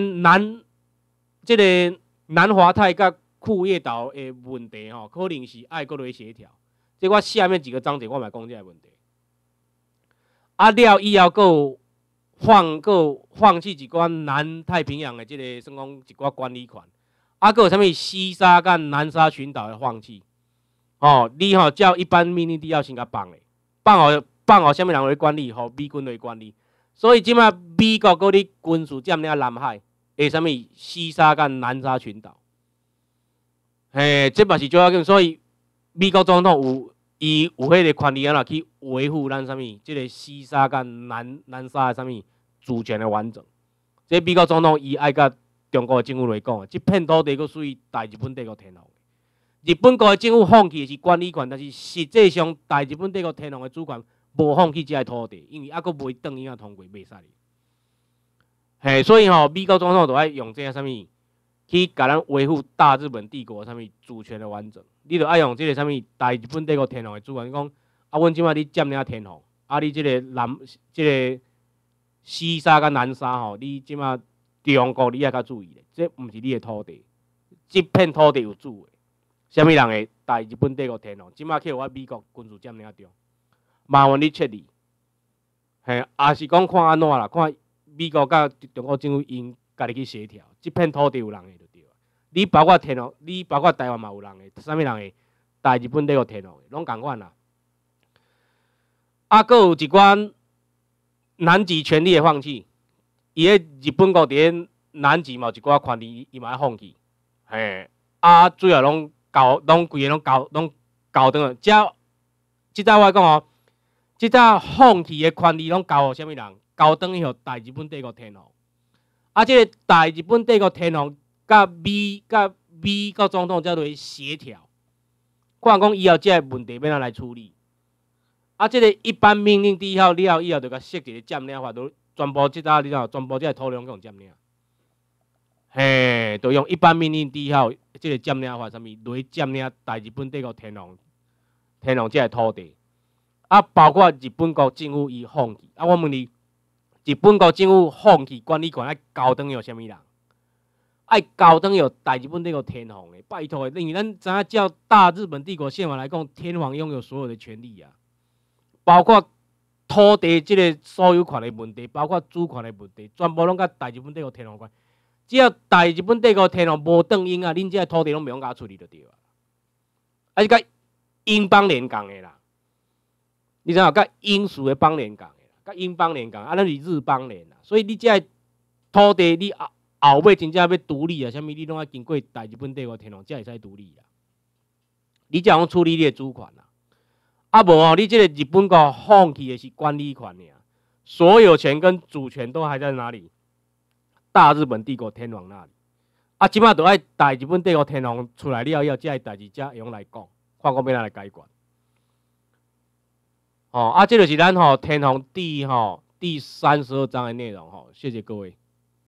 Speaker 1: 南华泰甲库页岛的问题吼，可能是爱搁来协调。这我下面几个章节我嘛讲这个问题。啊了以后，搁放弃一寡南太平洋的这个算讲一寡管理权。啊，搁有啥物西沙甲南沙群岛的放弃。哦，你吼照一般命令你要先甲放咧，放互啥物人来管理？互美军来管理。所以即马美国搁咧军事占领南海，诶，啥物西沙甲南沙群岛，嘿，这嘛是最要紧。所以美国总统有迄个权利安怎去维护咱啥物？即个西沙甲南沙的啥物主权的完整。这美国总统伊爱甲中国的政府来讲，即片土地搁属于大日本帝国天皇。日本国的政府放弃的是管理权，但是实际上大日本帝国天皇的主权无放弃这个土地，因为还佫未等伊啊通过袂使哩。嘿，所以吼，美国总统就爱用这个啥物去甲咱维护大日本帝国啥物主权的完整，你就爱用这个啥物大日本帝国天皇的主权，讲啊，阮即摆你占领天皇，啊，你这个西沙甲南沙吼，你即摆中国你爱较注意咧，这毋是你的土地，这片土地有主的。啥物人会大日本帝国天皇？即马去我美国军事占领中，麻烦你撤离。嘿，也是讲看安怎啦？看美国甲中国政府因家己去协调，即片土地有人的就对了。你包括天皇，你包括台湾嘛有人的，啥物人会大日本帝国天皇的，拢共款啦。啊，搁有一关南极权利的放弃，伊个日本国伫南极嘛有一寡权利伊嘛要放弃，嘿，啊，最后拢规个拢交转，即早我讲哦，即早放弃的权利拢交互啥物人？交转去互大日本帝国天皇。啊，即个大日本帝国天皇甲美国总统才落去协调，看讲以后即个问题要哪来处理。啊，即个一般命令底下了以后，就甲设一个占领法，都全部即早你知道，全部即个土地拢用占领。嘿，就用一般命令底下即个占领法，啥物落去占领大日本帝国天皇即个土地。啊，包括日本国政府伊放弃。啊，我问你，日本国政府放弃管理权，爱交转予啥物人？爱交转予大日本帝国天皇的，拜托的，因为咱知影照大日本帝国宪法来讲，天皇拥有所有的权利啊，包括土地即个所有权的问题，包括主权的问题，全部拢甲大日本帝国天皇关。只要大日本帝国天皇无答应啊，恁这土地拢袂用甲处理就对啊。啊，是甲英邦联共的啦。你知影甲英属的邦联共的，甲英邦联共，啊，咱是日邦联啦。所以你这土地你后尾真正要独立啊，啥物你拢要经过大日本帝国天皇才会使独立啊。你才用处理你的主权啦。啊，无哦，你这个日本国放弃的是管理权尔，所有权跟主权都还在哪里？大日本帝国天皇那里。啊，即马都爱大日本帝国天皇出来了以后，这个代志才会用来讲，看讲要哪来解决。哦，啊，这就是咱吼天皇第32章的内容吼，谢谢各位。